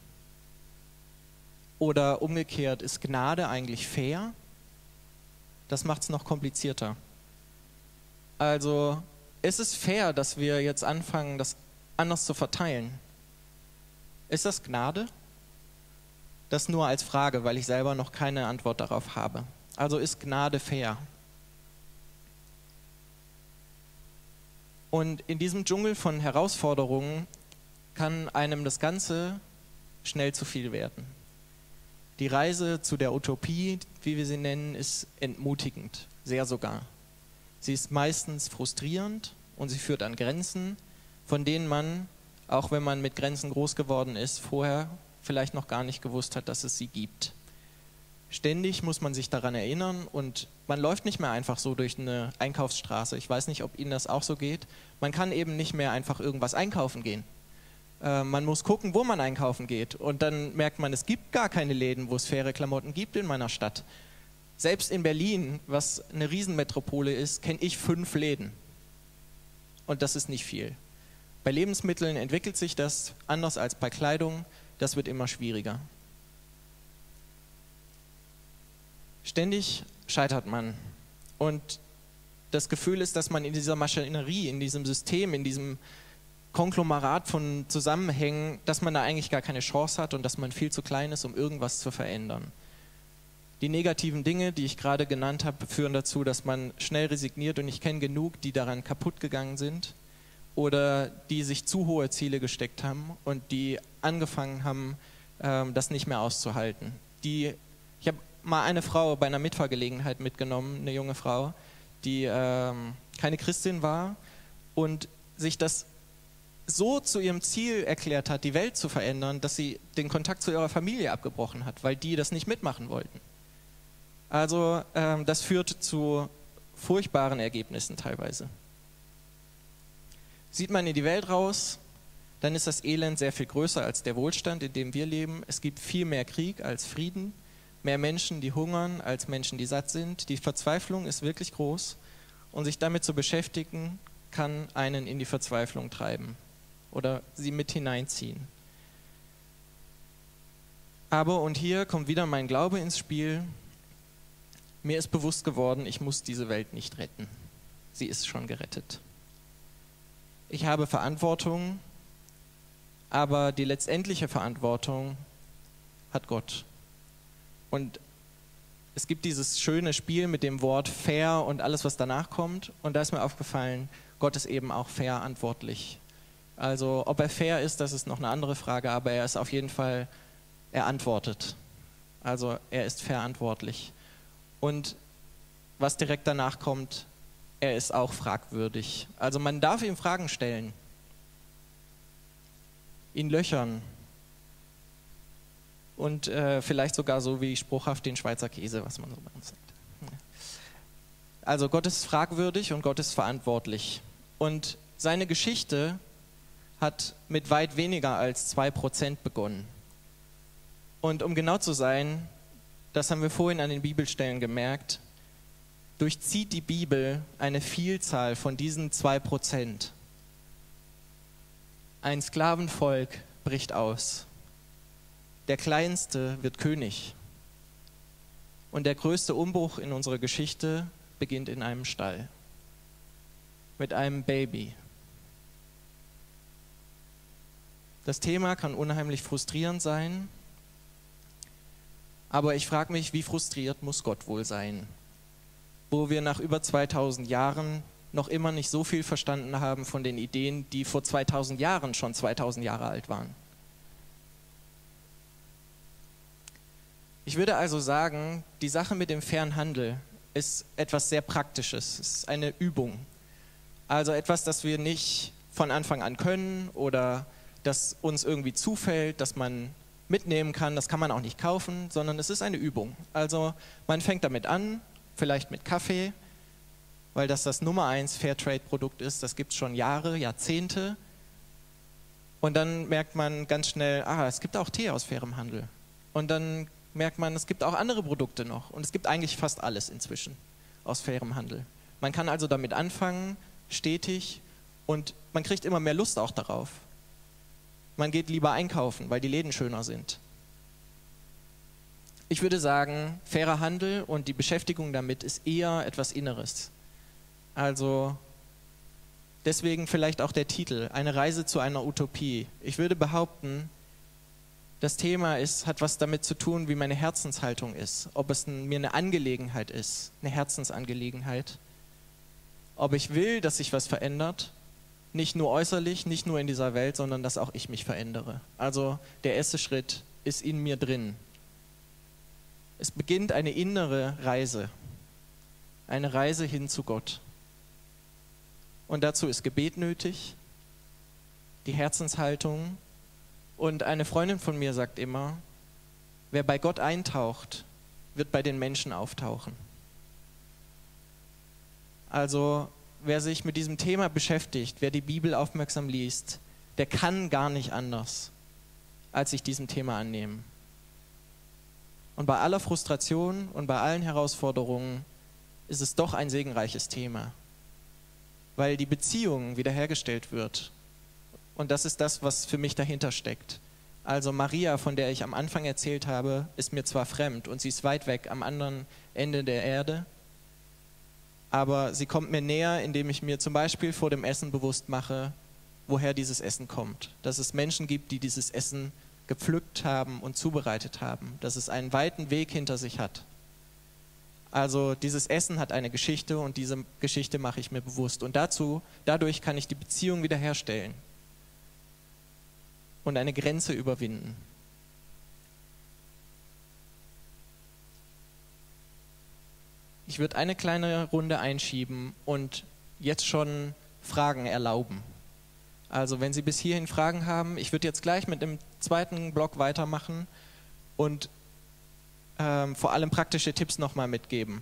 Oder umgekehrt, ist Gnade eigentlich fair? Das macht es noch komplizierter. Also, ist es fair, dass wir jetzt anfangen, das anders zu verteilen? Ist das Gnade? Das nur als Frage, weil ich selber noch keine Antwort darauf habe. Also ist Gnade fair? Und in diesem Dschungel von Herausforderungen kann einem das Ganze schnell zu viel werden. Die Reise zu der Utopie, wie wir sie nennen, ist entmutigend, sehr sogar. Sie ist meistens frustrierend und sie führt an Grenzen, von denen man, auch wenn man mit Grenzen groß geworden ist, vorher vielleicht noch gar nicht gewusst hat, dass es sie gibt. Ständig muss man sich daran erinnern und man läuft nicht mehr einfach so durch eine Einkaufsstraße. Ich weiß nicht, ob Ihnen das auch so geht. Man kann eben nicht mehr einfach irgendwas einkaufen gehen. Äh, man muss gucken, wo man einkaufen geht. Und dann merkt man, es gibt gar keine Läden, wo es faire Klamotten gibt in meiner Stadt. Selbst in Berlin, was eine Riesenmetropole ist, kenne ich fünf Läden. Und das ist nicht viel. Bei Lebensmitteln entwickelt sich das anders als bei Kleidung. Das wird immer schwieriger. Ständig scheitert man. Und das Gefühl ist, dass man in dieser Maschinerie, in diesem System, in diesem Konglomerat von Zusammenhängen, dass man da eigentlich gar keine Chance hat und dass man viel zu klein ist, um irgendwas zu verändern. Die negativen Dinge, die ich gerade genannt habe, führen dazu, dass man schnell resigniert und ich kenne genug, die daran kaputt gegangen sind oder die sich zu hohe Ziele gesteckt haben und die angefangen haben, das nicht mehr auszuhalten. Die, ich habe mal eine Frau bei einer Mitfahrgelegenheit mitgenommen, eine junge Frau, die ähm, keine Christin war und sich das so zu ihrem Ziel erklärt hat, die Welt zu verändern, dass sie den Kontakt zu ihrer Familie abgebrochen hat, weil die das nicht mitmachen wollten. Also ähm, das führt zu furchtbaren Ergebnissen teilweise. Sieht man in die Welt raus, dann ist das Elend sehr viel größer als der Wohlstand, in dem wir leben. Es gibt viel mehr Krieg als Frieden, mehr Menschen, die hungern, als Menschen, die satt sind. Die Verzweiflung ist wirklich groß und sich damit zu beschäftigen, kann einen in die Verzweiflung treiben oder sie mit hineinziehen. Aber, und hier kommt wieder mein Glaube ins Spiel, mir ist bewusst geworden, ich muss diese Welt nicht retten. Sie ist schon gerettet. Ich habe Verantwortung, aber die letztendliche Verantwortung hat Gott. Und es gibt dieses schöne Spiel mit dem Wort fair und alles, was danach kommt. Und da ist mir aufgefallen, Gott ist eben auch verantwortlich. Also ob er fair ist, das ist noch eine andere Frage, aber er ist auf jeden Fall, er antwortet. Also er ist verantwortlich. Und was direkt danach kommt, er ist auch fragwürdig. Also man darf ihm Fragen stellen, ihn löchern und äh, vielleicht sogar so wie spruchhaft den Schweizer Käse, was man so bei uns sagt. Also Gott ist fragwürdig und Gott ist verantwortlich. Und seine Geschichte hat mit weit weniger als zwei Prozent begonnen. Und um genau zu sein, das haben wir vorhin an den Bibelstellen gemerkt, durchzieht die Bibel eine Vielzahl von diesen zwei Prozent. Ein Sklavenvolk bricht aus. Der Kleinste wird König. Und der größte Umbruch in unserer Geschichte beginnt in einem Stall. Mit einem Baby. Das Thema kann unheimlich frustrierend sein, aber ich frage mich, wie frustriert muss Gott wohl sein, wo wir nach über zweitausend Jahren noch immer nicht so viel verstanden haben von den Ideen, die vor zweitausend Jahren schon zweitausend Jahre alt waren. Ich würde also sagen, die Sache mit dem fairen Handel ist etwas sehr Praktisches, es ist eine Übung. Also etwas, das wir nicht von Anfang an können oder das uns irgendwie zufällt, dass man mitnehmen kann, das kann man auch nicht kaufen, sondern es ist eine Übung. Also man fängt damit an, vielleicht mit Kaffee, weil das das Nummer eins Fairtrade-Produkt ist, das gibt es schon Jahre, Jahrzehnte. Und dann merkt man ganz schnell, ah, es gibt auch Tee aus fairem Handel. Und dann merkt man, es gibt auch andere Produkte noch. Und es gibt eigentlich fast alles inzwischen aus fairem Handel. Man kann also damit anfangen, stetig, und man kriegt immer mehr Lust auch darauf. Man geht lieber einkaufen, weil die Läden schöner sind. Ich würde sagen, fairer Handel und die Beschäftigung damit ist eher etwas Inneres. Also deswegen vielleicht auch der Titel, eine Reise zu einer Utopie. Ich würde behaupten, das Thema ist, hat was damit zu tun, wie meine Herzenshaltung ist. Ob es mir eine Angelegenheit ist, eine Herzensangelegenheit. Ob ich will, dass sich was verändert, nicht nur äußerlich, nicht nur in dieser Welt, sondern dass auch ich mich verändere. Also der erste Schritt ist in mir drin. Es beginnt eine innere Reise, eine Reise hin zu Gott. Und dazu ist Gebet nötig, die Herzenshaltung. Und eine Freundin von mir sagt immer, wer bei Gott eintaucht, wird bei den Menschen auftauchen. Also wer sich mit diesem Thema beschäftigt, wer die Bibel aufmerksam liest, der kann gar nicht anders, als sich diesem Thema annehmen. Und bei aller Frustration und bei allen Herausforderungen ist es doch ein segenreiches Thema, weil die Beziehung wiederhergestellt wird. Und das ist das, was für mich dahinter steckt. Also Maria, von der ich am Anfang erzählt habe, ist mir zwar fremd und sie ist weit weg am anderen Ende der Erde, aber sie kommt mir näher, indem ich mir zum Beispiel vor dem Essen bewusst mache, woher dieses Essen kommt. Dass es Menschen gibt, die dieses Essen gepflückt haben und zubereitet haben. Dass es einen weiten Weg hinter sich hat. Also dieses Essen hat eine Geschichte und diese Geschichte mache ich mir bewusst. Und dazu, dadurch kann ich die Beziehung wiederherstellen und eine Grenze überwinden. Ich würde eine kleine Runde einschieben und jetzt schon Fragen erlauben. Also wenn Sie bis hierhin Fragen haben, ich würde jetzt gleich mit dem zweiten Block weitermachen und ähm, vor allem praktische Tipps nochmal mitgeben.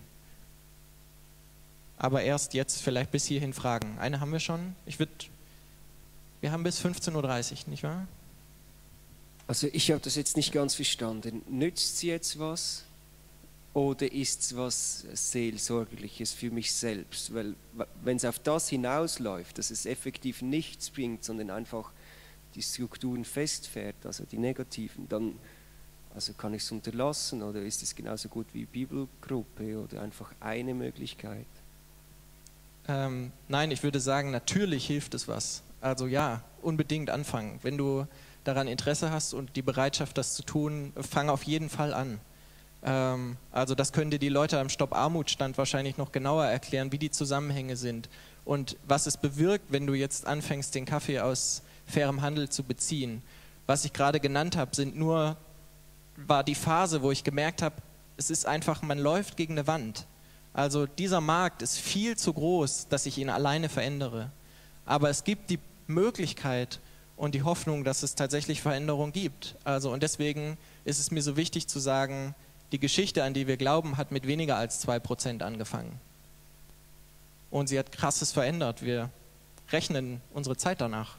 Aber erst jetzt vielleicht bis hierhin Fragen. Eine haben wir schon. Ich würde, wir haben bis fünfzehn Uhr dreißig, nicht wahr? Also ich habe das jetzt nicht ganz verstanden. Nützt sie jetzt was oder ist es was Seelsorgerliches für mich selbst? Weil wenn es auf das hinausläuft, dass es effektiv nichts bringt, sondern einfach die Strukturen festfährt, also die negativen, dann also kann ich es unterlassen oder ist es genauso gut wie Bibelgruppe oder einfach eine Möglichkeit? Ähm, nein, ich würde sagen, natürlich hilft es was. Also ja, unbedingt anfangen. Wenn du daran Interesse hast und die Bereitschaft, das zu tun, fang auf jeden Fall an. Ähm, also das können dir die Leute am Stopp-Armut-Stand wahrscheinlich noch genauer erklären, wie die Zusammenhänge sind und was es bewirkt, wenn du jetzt anfängst, den Kaffee aus fairem Handel zu beziehen. Was ich gerade genannt habe, sind nur, war die Phase, wo ich gemerkt habe, es ist einfach, man läuft gegen eine Wand. Also dieser Markt ist viel zu groß, dass ich ihn alleine verändere. Aber es gibt die Möglichkeit und die Hoffnung, dass es tatsächlich Veränderung gibt. Also und deswegen ist es mir so wichtig zu sagen, die Geschichte, an die wir glauben, hat mit weniger als zwei Prozent angefangen. Und sie hat Krasses verändert. Wir rechnen unsere Zeit danach.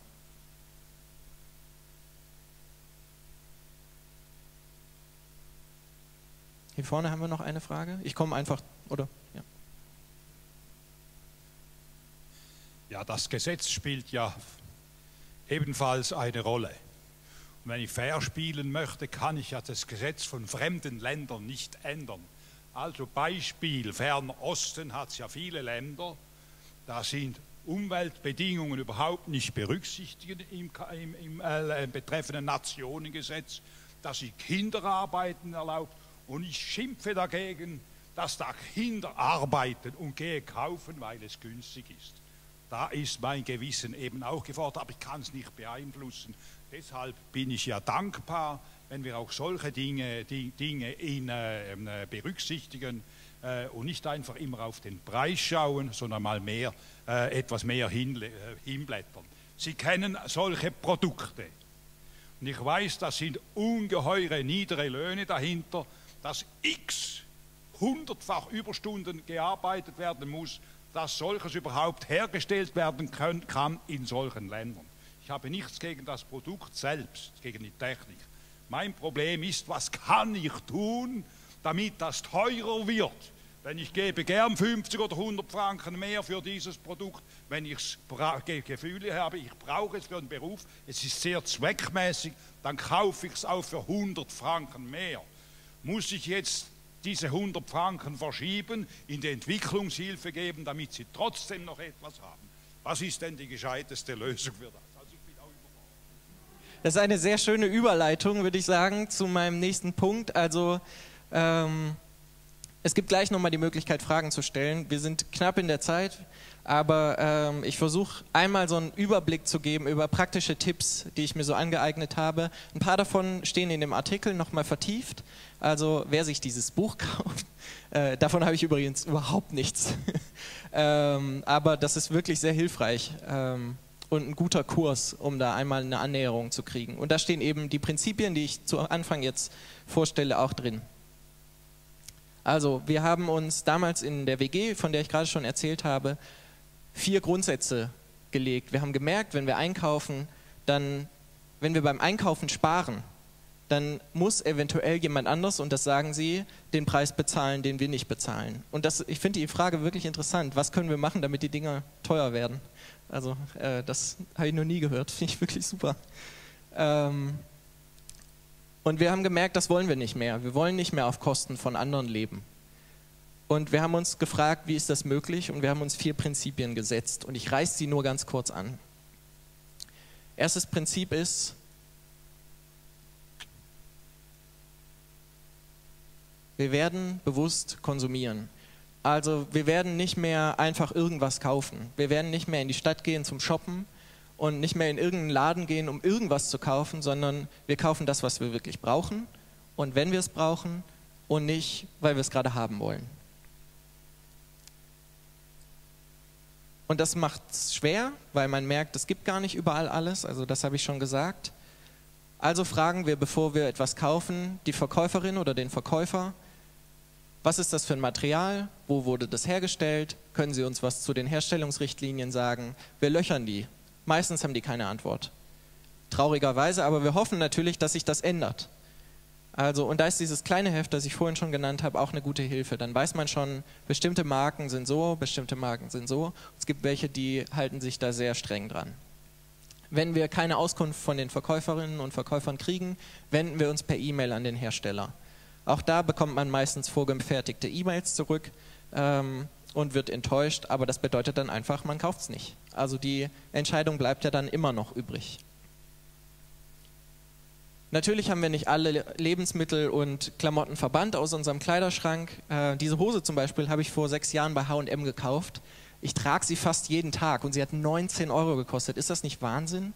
Hier vorne haben wir noch eine Frage. Ich komme einfach, oder? Ja. Ja, das Gesetz spielt ja ebenfalls eine Rolle. Und wenn ich fair spielen möchte, kann ich ja das Gesetz von fremden Ländern nicht ändern. Also Beispiel, Fernosten hat es ja viele Länder, da sind Umweltbedingungen überhaupt nicht berücksichtigen im, im, im äh, betreffenden Nationengesetz, dass sie Kinderarbeiten erlaubt. Und ich schimpfe dagegen, dass da Kinder arbeiten und gehe kaufen, weil es günstig ist. Da ist mein Gewissen eben auch gefordert, aber ich kann es nicht beeinflussen. Deshalb bin ich ja dankbar, wenn wir auch solche Dinge, die, Dinge in, äh, berücksichtigen äh, und nicht einfach immer auf den Preis schauen, sondern mal mehr, äh, etwas mehr hin, äh, hinblättern. Sie kennen solche Produkte. Und ich weiß, das sind ungeheure niedere Löhne dahinter, dass x hundertfach Überstunden gearbeitet werden muss, dass solches überhaupt hergestellt werden können, kann in solchen Ländern. Ich habe nichts gegen das Produkt selbst, gegen die Technik. Mein Problem ist, was kann ich tun, damit das teurer wird? Denn ich gebe gern fünfzig oder hundert Franken mehr für dieses Produkt, wenn ich Gefühle habe, ich brauche es für den Beruf, es ist sehr zweckmäßig, dann kaufe ich es auch für hundert Franken mehr. Muss ich jetzt diese hundert Franken verschieben, in die Entwicklungshilfe geben, damit sie trotzdem noch etwas haben? Was ist denn die gescheiteste Lösung für das? Also ich bin auch überfordert. Das ist eine sehr schöne Überleitung, würde ich sagen, zu meinem nächsten Punkt. Also ähm, es gibt gleich nochmal die Möglichkeit, Fragen zu stellen. Wir sind knapp in der Zeit, aber ähm, ich versuche einmal so einen Überblick zu geben über praktische Tipps, die ich mir so angeeignet habe. Ein paar davon stehen in dem Artikel nochmal vertieft. Also wer sich dieses Buch kauft, äh, davon habe ich übrigens überhaupt nichts. ähm, aber das ist wirklich sehr hilfreich ähm, und ein guter Kurs, um da einmal eine Annäherung zu kriegen. Und da stehen eben die Prinzipien, die ich zu Anfang jetzt vorstelle, auch drin. Also wir haben uns damals in der W G, von der ich gerade schon erzählt habe, vier Grundsätze gelegt. Wir haben gemerkt, wenn wir einkaufen, dann, wenn wir beim Einkaufen sparen, dann muss eventuell jemand anders, und das sagen sie, den Preis bezahlen, den wir nicht bezahlen. Und das, ich finde die Frage wirklich interessant. Was können wir machen, damit die Dinger teuer werden? Also äh, das habe ich noch nie gehört. Finde ich wirklich super. Ähm, und wir haben gemerkt, das wollen wir nicht mehr. Wir wollen nicht mehr auf Kosten von anderen leben. Und wir haben uns gefragt, wie ist das möglich? Und wir haben uns vier Prinzipien gesetzt. Und ich reiße sie nur ganz kurz an. Erstes Prinzip ist, wir werden bewusst konsumieren. Also wir werden nicht mehr einfach irgendwas kaufen. Wir werden nicht mehr in die Stadt gehen zum Shoppen und nicht mehr in irgendeinen Laden gehen, um irgendwas zu kaufen, sondern wir kaufen das, was wir wirklich brauchen und wenn wir es brauchen und nicht, weil wir es gerade haben wollen. Und das macht es schwer, weil man merkt, es gibt gar nicht überall alles, also das habe ich schon gesagt. Also fragen wir, bevor wir etwas kaufen, die Verkäuferin oder den Verkäufer, was ist das für ein Material? Wo wurde das hergestellt? Können Sie uns was zu den Herstellungsrichtlinien sagen? Wir löchern die. Meistens haben die keine Antwort. Traurigerweise, aber wir hoffen natürlich, dass sich das ändert. Also, und da ist dieses kleine Heft, das ich vorhin schon genannt habe, auch eine gute Hilfe. Dann weiß man schon, bestimmte Marken sind so, bestimmte Marken sind so. Es gibt welche, die halten sich da sehr streng dran. Wenn wir keine Auskunft von den Verkäuferinnen und Verkäufern kriegen, wenden wir uns per E-Mail an den Hersteller. Auch da bekommt man meistens vorgefertigte E-Mails zurück ähm, und wird enttäuscht, aber das bedeutet dann einfach, man kauft es nicht. Also die Entscheidung bleibt ja dann immer noch übrig. Natürlich haben wir nicht alle Lebensmittel und Klamotten verbannt aus unserem Kleiderschrank. Äh, diese Hose zum Beispiel habe ich vor sechs Jahren bei H und M gekauft. Ich trage sie fast jeden Tag und sie hat neunzehn Euro gekostet. Ist das nicht Wahnsinn?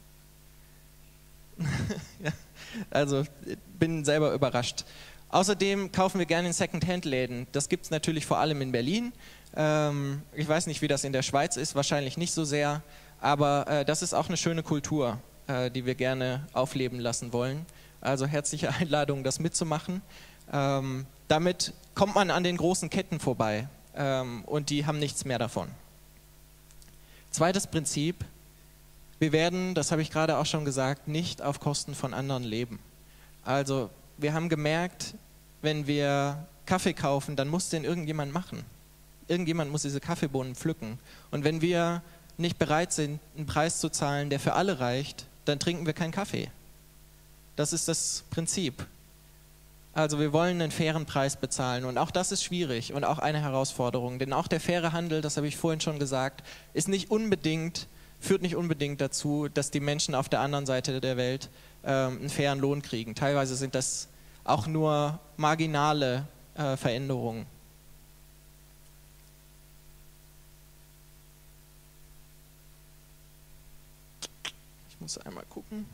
Ja, also bin selber überrascht. Außerdem kaufen wir gerne in Second-Hand-Läden. Das gibt es natürlich vor allem in Berlin. Ähm, ich weiß nicht, wie das in der Schweiz ist, wahrscheinlich nicht so sehr. Aber äh, das ist auch eine schöne Kultur, äh, die wir gerne aufleben lassen wollen. Also herzliche Einladung, das mitzumachen. Ähm, damit kommt man an den großen Ketten vorbei. Ähm, und die haben nichts mehr davon. Zweites Prinzip, wir werden, das habe ich gerade auch schon gesagt, nicht auf Kosten von anderen leben. Also wir haben gemerkt, wenn wir Kaffee kaufen, dann muss den irgendjemand machen. Irgendjemand muss diese Kaffeebohnen pflücken. Und wenn wir nicht bereit sind, einen Preis zu zahlen, der für alle reicht, dann trinken wir keinen Kaffee. Das ist das Prinzip. Also wir wollen einen fairen Preis bezahlen und auch das ist schwierig und auch eine Herausforderung, denn auch der faire Handel, das habe ich vorhin schon gesagt, ist nicht unbedingt, führt nicht unbedingt dazu, dass die Menschen auf der anderen Seite der Welt ähm, einen fairen Lohn kriegen. Teilweise sind das auch nur marginale äh, Veränderungen. Ich muss einmal gucken.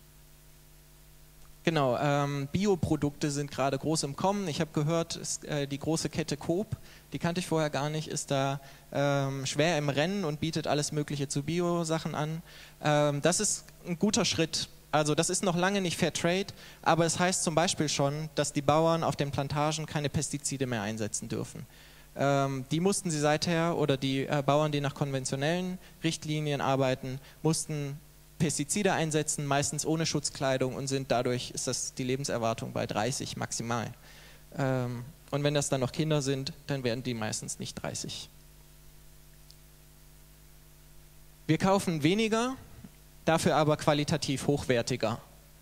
Genau, ähm, Bioprodukte sind gerade groß im Kommen. Ich habe gehört, ist, äh, die große Kette Coop, die kannte ich vorher gar nicht, ist da ähm, schwer im Rennen und bietet alles Mögliche zu Bio-Sachen an. Ähm, das ist ein guter Schritt. Also das ist noch lange nicht Fair Trade, aber es heißt zum Beispiel schon, dass die Bauern auf den Plantagen keine Pestizide mehr einsetzen dürfen. Ähm, die mussten sie seither, oder die äh, Bauern, die nach konventionellen Richtlinien arbeiten, mussten Pestizide einsetzen, meistens ohne Schutzkleidung und sind dadurch, ist das die Lebenserwartung bei dreißig maximal. Ähm, und wenn das dann noch Kinder sind, dann werden die meistens nicht dreißig. Wir kaufen weniger, dafür aber qualitativ hochwertiger.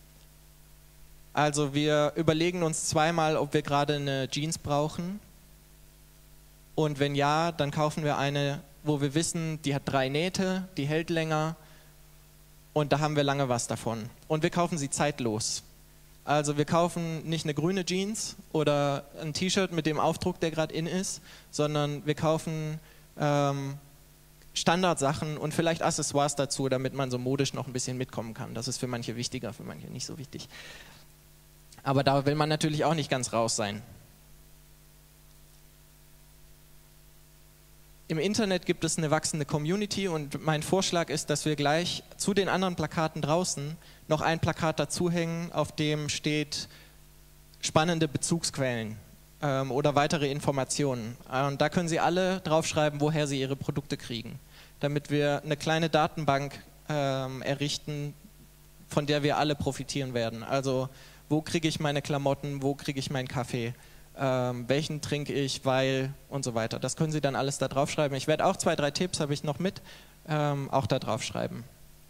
Also wir überlegen uns zweimal, ob wir gerade eine Jeans brauchen und wenn ja, dann kaufen wir eine, wo wir wissen, die hat drei Nähte, die hält länger, und da haben wir lange was davon. Und wir kaufen sie zeitlos. Also wir kaufen nicht eine grüne Jeans oder ein T-Shirt mit dem Aufdruck, der gerade in ist, sondern wir kaufen ähm, Standardsachen und vielleicht Accessoires dazu, damit man so modisch noch ein bisschen mitkommen kann. Das ist für manche wichtiger, für manche nicht so wichtig. Aber da will man natürlich auch nicht ganz raus sein. Im Internet gibt es eine wachsende Community und mein Vorschlag ist, dass wir gleich zu den anderen Plakaten draußen noch ein Plakat dazuhängen, auf dem steht spannende Bezugsquellen ähm, oder weitere Informationen. Und da können Sie alle draufschreiben, woher Sie Ihre Produkte kriegen, damit wir eine kleine Datenbank ähm, errichten, von der wir alle profitieren werden. Also wo kriege ich meine Klamotten, wo kriege ich meinen Kaffee? Ähm, welchen trinke ich, weil und so weiter. Das können Sie dann alles da draufschreiben. Ich werde auch zwei, drei Tipps, habe ich noch mit, ähm, auch da draufschreiben.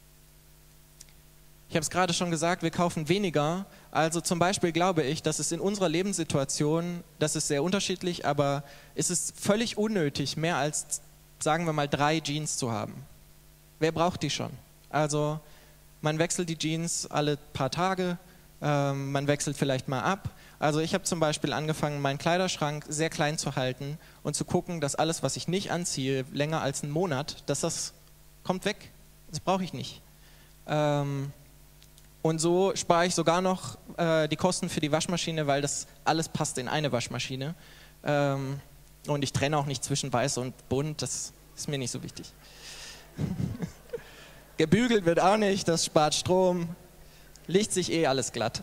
Ich habe es gerade schon gesagt, wir kaufen weniger. Also zum Beispiel glaube ich, dass es in unserer Lebenssituation, das ist sehr unterschiedlich, aber es ist völlig unnötig, mehr als, sagen wir mal, drei Jeans zu haben. Wer braucht die schon? Also man wechselt die Jeans alle paar Tage, ähm, man wechselt vielleicht mal ab. Also ich habe zum Beispiel angefangen, meinen Kleiderschrank sehr klein zu halten und zu gucken, dass alles, was ich nicht anziehe, länger als einen Monat, dass das kommt weg. Das brauche ich nicht. Ähm, und so spare ich sogar noch äh, die Kosten für die Waschmaschine, weil das alles passt in eine Waschmaschine. Ähm, und ich trenne auch nicht zwischen weiß und bunt, das ist mir nicht so wichtig. Gebügelt wird auch nicht, das spart Strom, legt sich eh alles glatt.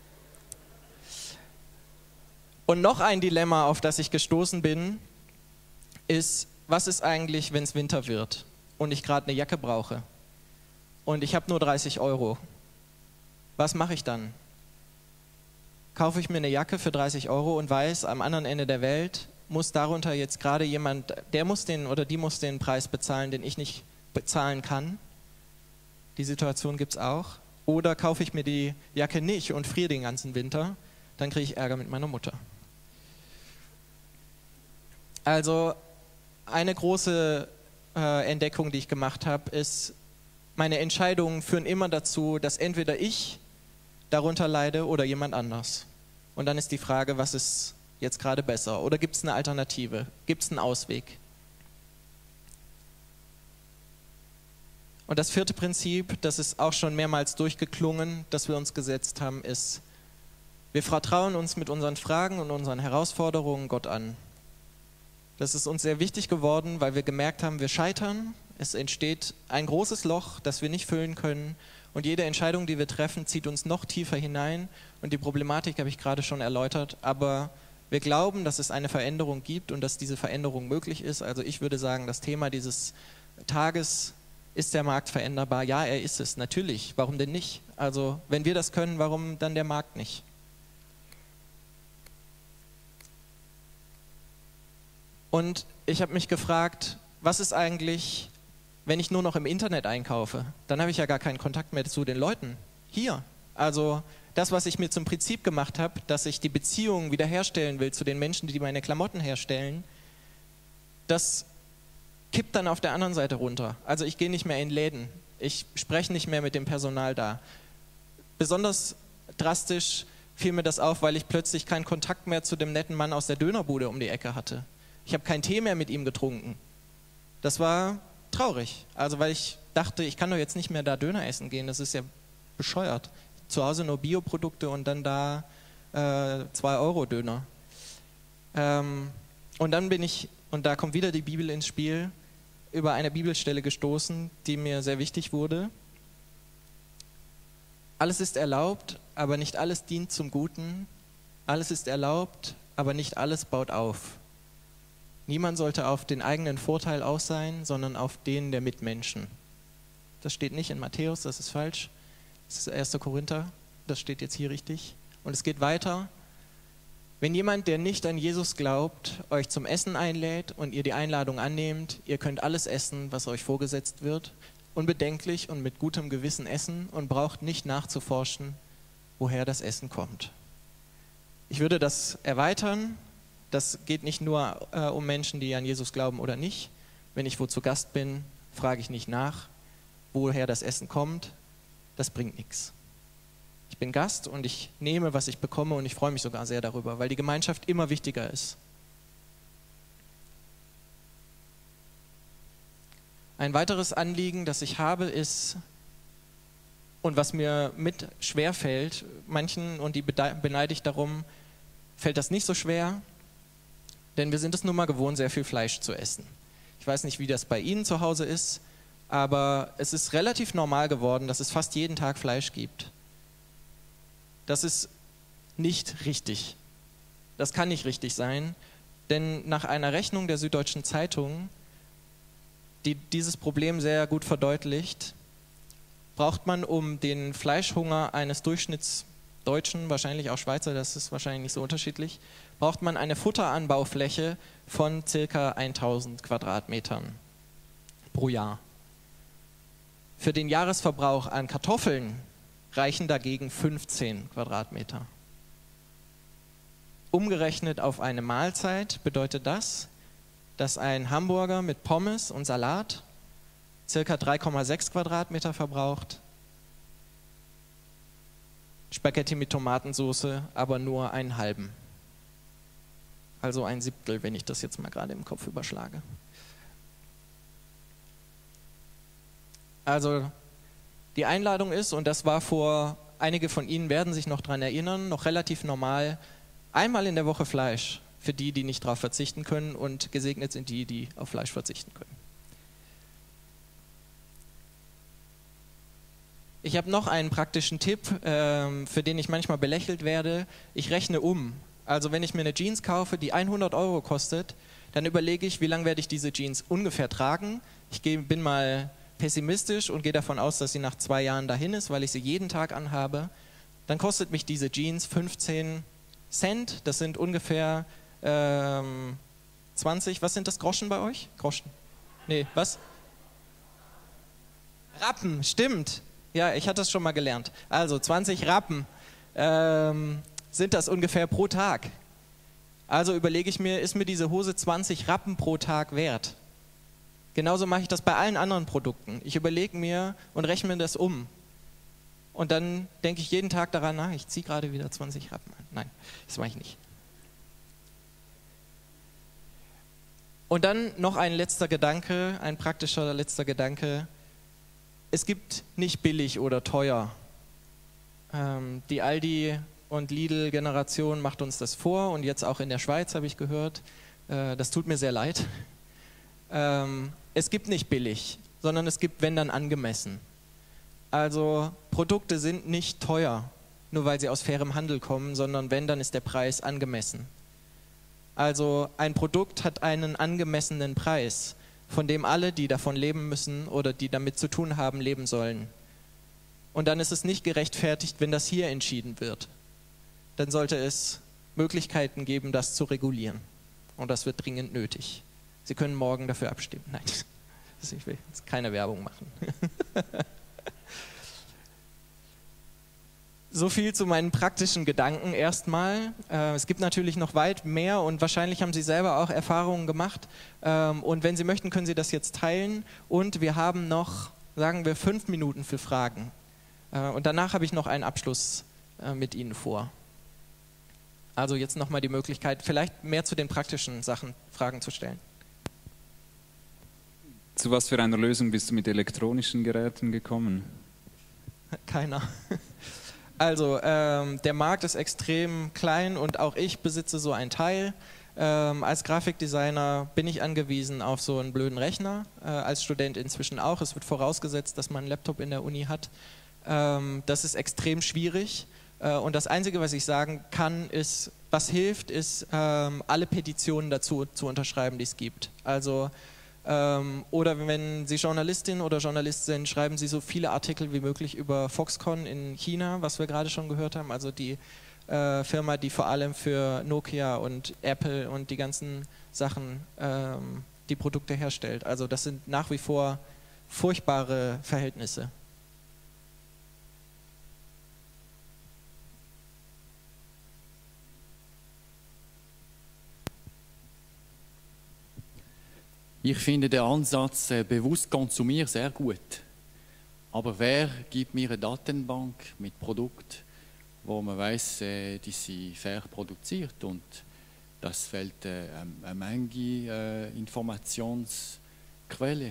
Und noch ein Dilemma, auf das ich gestoßen bin, ist, was ist eigentlich, wenn es Winter wird und ich gerade eine Jacke brauche und ich habe nur dreißig Euro? Was mache ich dann? Kaufe ich mir eine Jacke für dreißig Euro und weiß, am anderen Ende der Welt muss darunter jetzt gerade jemand, der muss den oder die muss den Preis bezahlen, den ich nicht bezahlen kann. Die Situation gibt es auch. Oder kaufe ich mir die Jacke nicht und friere den ganzen Winter, dann kriege ich Ärger mit meiner Mutter. Also eine große äh, Entdeckung, die ich gemacht habe, ist, meine Entscheidungen führen immer dazu, dass entweder ich darunter leide oder jemand anders. Und dann ist die Frage, was ist jetzt gerade besser? Oder gibt es eine Alternative? Gibt es einen Ausweg? Und das vierte Prinzip, das ist auch schon mehrmals durchgeklungen, das wir uns gesetzt haben, ist, wir vertrauen uns mit unseren Fragen und unseren Herausforderungen Gott an. Das ist uns sehr wichtig geworden, weil wir gemerkt haben, wir scheitern, es entsteht ein großes Loch, das wir nicht füllen können und jede Entscheidung, die wir treffen, zieht uns noch tiefer hinein und die Problematik habe ich gerade schon erläutert, aber wir glauben, dass es eine Veränderung gibt und dass diese Veränderung möglich ist. Also ich würde sagen, das Thema dieses Tages, ist der Markt veränderbar? Ja, er ist es, natürlich, warum denn nicht? Also wenn wir das können, warum dann der Markt nicht? Und ich habe mich gefragt, was ist eigentlich, wenn ich nur noch im Internet einkaufe? Dann habe ich ja gar keinen Kontakt mehr zu den Leuten hier. Also das, was ich mir zum Prinzip gemacht habe, dass ich die Beziehung wiederherstellen will zu den Menschen, die meine Klamotten herstellen, das kippt dann auf der anderen Seite runter. Also ich gehe nicht mehr in Läden, ich spreche nicht mehr mit dem Personal da. Besonders drastisch fiel mir das auf, weil ich plötzlich keinen Kontakt mehr zu dem netten Mann aus der Dönerbude um die Ecke hatte. Ich habe keinen Tee mehr mit ihm getrunken. Das war traurig, also weil ich dachte, ich kann doch jetzt nicht mehr da Döner essen gehen, das ist ja bescheuert. Zu Hause nur Bioprodukte und dann da äh, zwei Euro Döner. Ähm, und dann bin ich, und da kommt wieder die Bibel ins Spiel, über eine Bibelstelle gestoßen, die mir sehr wichtig wurde. Alles ist erlaubt, aber nicht alles dient zum Guten. Alles ist erlaubt, aber nicht alles baut auf. Niemand sollte auf den eigenen Vorteil aus sein, sondern auf den der Mitmenschen. Das steht nicht in Matthäus, das ist falsch. Das ist erster Korinther, das steht jetzt hier richtig. Und es geht weiter. Wenn jemand, der nicht an Jesus glaubt, euch zum Essen einlädt und ihr die Einladung annehmt, ihr könnt alles essen, was euch vorgesetzt wird, unbedenklich und mit gutem Gewissen essen und braucht nicht nachzuforschen, woher das Essen kommt. Ich würde das erweitern. Das geht nicht nur äh, um Menschen, die an Jesus glauben oder nicht. Wenn ich wo zu Gast bin, frage ich nicht nach, woher das Essen kommt. Das bringt nichts. Ich bin Gast und ich nehme, was ich bekomme und ich freue mich sogar sehr darüber, weil die Gemeinschaft immer wichtiger ist. Ein weiteres Anliegen, das ich habe, ist, und was mir mit schwer fällt, manchen, und die beneide ich darum, fällt das nicht so schwer, denn wir sind es nun mal gewohnt, sehr viel Fleisch zu essen. Ich weiß nicht, wie das bei Ihnen zu Hause ist, aber es ist relativ normal geworden, dass es fast jeden Tag Fleisch gibt. Das ist nicht richtig. Das kann nicht richtig sein, denn nach einer Rechnung der Süddeutschen Zeitung, die dieses Problem sehr gut verdeutlicht, braucht man, um den Fleischhunger eines Durchschnittsdeutschen, wahrscheinlich auch Schweizer, das ist wahrscheinlich nicht so unterschiedlich, braucht man eine Futteranbaufläche von ca. tausend Quadratmetern pro Jahr. Für den Jahresverbrauch an Kartoffeln reichen dagegen fünfzehn Quadratmeter. Umgerechnet auf eine Mahlzeit bedeutet das, dass ein Hamburger mit Pommes und Salat ca. drei Komma sechs Quadratmeter verbraucht, Spaghetti mit Tomatensauce aber nur einen halben. Also ein Siebtel, wenn ich das jetzt mal gerade im Kopf überschlage. Also die Einladung ist, und das war vor, einige von Ihnen werden sich noch daran erinnern, noch relativ normal, einmal in der Woche Fleisch für die, die nicht darauf verzichten können, und gesegnet sind die, die auf Fleisch verzichten können. Ich habe noch einen praktischen Tipp, ähm, für den ich manchmal belächelt werde. Ich rechne um. Also wenn ich mir eine Jeans kaufe, die hundert Euro kostet, dann überlege ich, wie lange werde ich diese Jeans ungefähr tragen. Ich geh, bin mal pessimistisch und gehe davon aus, dass sie nach zwei Jahren dahin ist, weil ich sie jeden Tag anhabe. Dann kostet mich diese Jeans fünfzehn Cent. Das sind ungefähr ähm, zwanzig, was sind das, Groschen bei euch? Groschen? Nee, was? Rappen, stimmt. Ja, ich hatte das schon mal gelernt. Also zwanzig Rappen ähm, sind das ungefähr pro Tag. Also überlege ich mir, ist mir diese Hose zwanzig Rappen pro Tag wert? Genauso mache ich das bei allen anderen Produkten. Ich überlege mir und rechne mir das um. Und dann denke ich jeden Tag daran, na, ich ziehe gerade wieder zwanzig Rappen an. Nein, das mache ich nicht. Und dann noch ein letzter Gedanke, ein praktischer letzter Gedanke. Es gibt nicht billig oder teuer. Ähm, die Aldi- und Lidl-Generation macht uns das vor, und jetzt auch in der Schweiz habe ich gehört. Äh, das tut mir sehr leid. Ähm, es gibt nicht billig, sondern es gibt, wenn dann, angemessen. Also Produkte sind nicht teuer, nur weil sie aus fairem Handel kommen, sondern wenn, dann ist der Preis angemessen. Also ein Produkt hat einen angemessenen Preis, von dem alle, die davon leben müssen oder die damit zu tun haben, leben sollen. Und dann ist es nicht gerechtfertigt, wenn das hier entschieden wird. Dann sollte es Möglichkeiten geben, das zu regulieren. Und das wird dringend nötig. Sie können morgen dafür abstimmen. Nein, ich will jetzt keine Werbung machen. So viel zu meinen praktischen Gedanken erstmal. Äh, es gibt natürlich noch weit mehr und wahrscheinlich haben Sie selber auch Erfahrungen gemacht. Ähm, und wenn Sie möchten, können Sie das jetzt teilen. Und wir haben noch, sagen wir, fünf Minuten für Fragen. Äh, und danach habe ich noch einen Abschluss äh, mit Ihnen vor. Also jetzt nochmal die Möglichkeit, vielleicht mehr zu den praktischen Sachen Fragen zu stellen. Zu was für einer Lösung bist du mit elektronischen Geräten gekommen? Keiner. Also, ähm, der Markt ist extrem klein und auch ich besitze so ein Teil. Ähm, als Grafikdesigner bin ich angewiesen auf so einen blöden Rechner, äh, als Student inzwischen auch. Es wird vorausgesetzt, dass man einen Laptop in der Uni hat. Ähm, das ist extrem schwierig äh, und das Einzige, was ich sagen kann, ist, was hilft, ist, ähm, alle Petitionen dazu zu unterschreiben, die es gibt. Also, Ähm, oder wenn Sie Journalistin oder Journalist sind, schreiben Sie so viele Artikel wie möglich über Foxconn in China, was wir gerade schon gehört haben, also die äh, Firma, die vor allem für Nokia und Apple und die ganzen Sachen ähm, die Produkte herstellt. Also das sind nach wie vor furchtbare Verhältnisse. Ich finde den Ansatz äh, bewusst konsumieren sehr gut. Aber wer gibt mir eine Datenbank mit Produkten, wo man weiß, äh, die sind fair produziert und das fällt äh, eine Menge äh, Informationsquelle.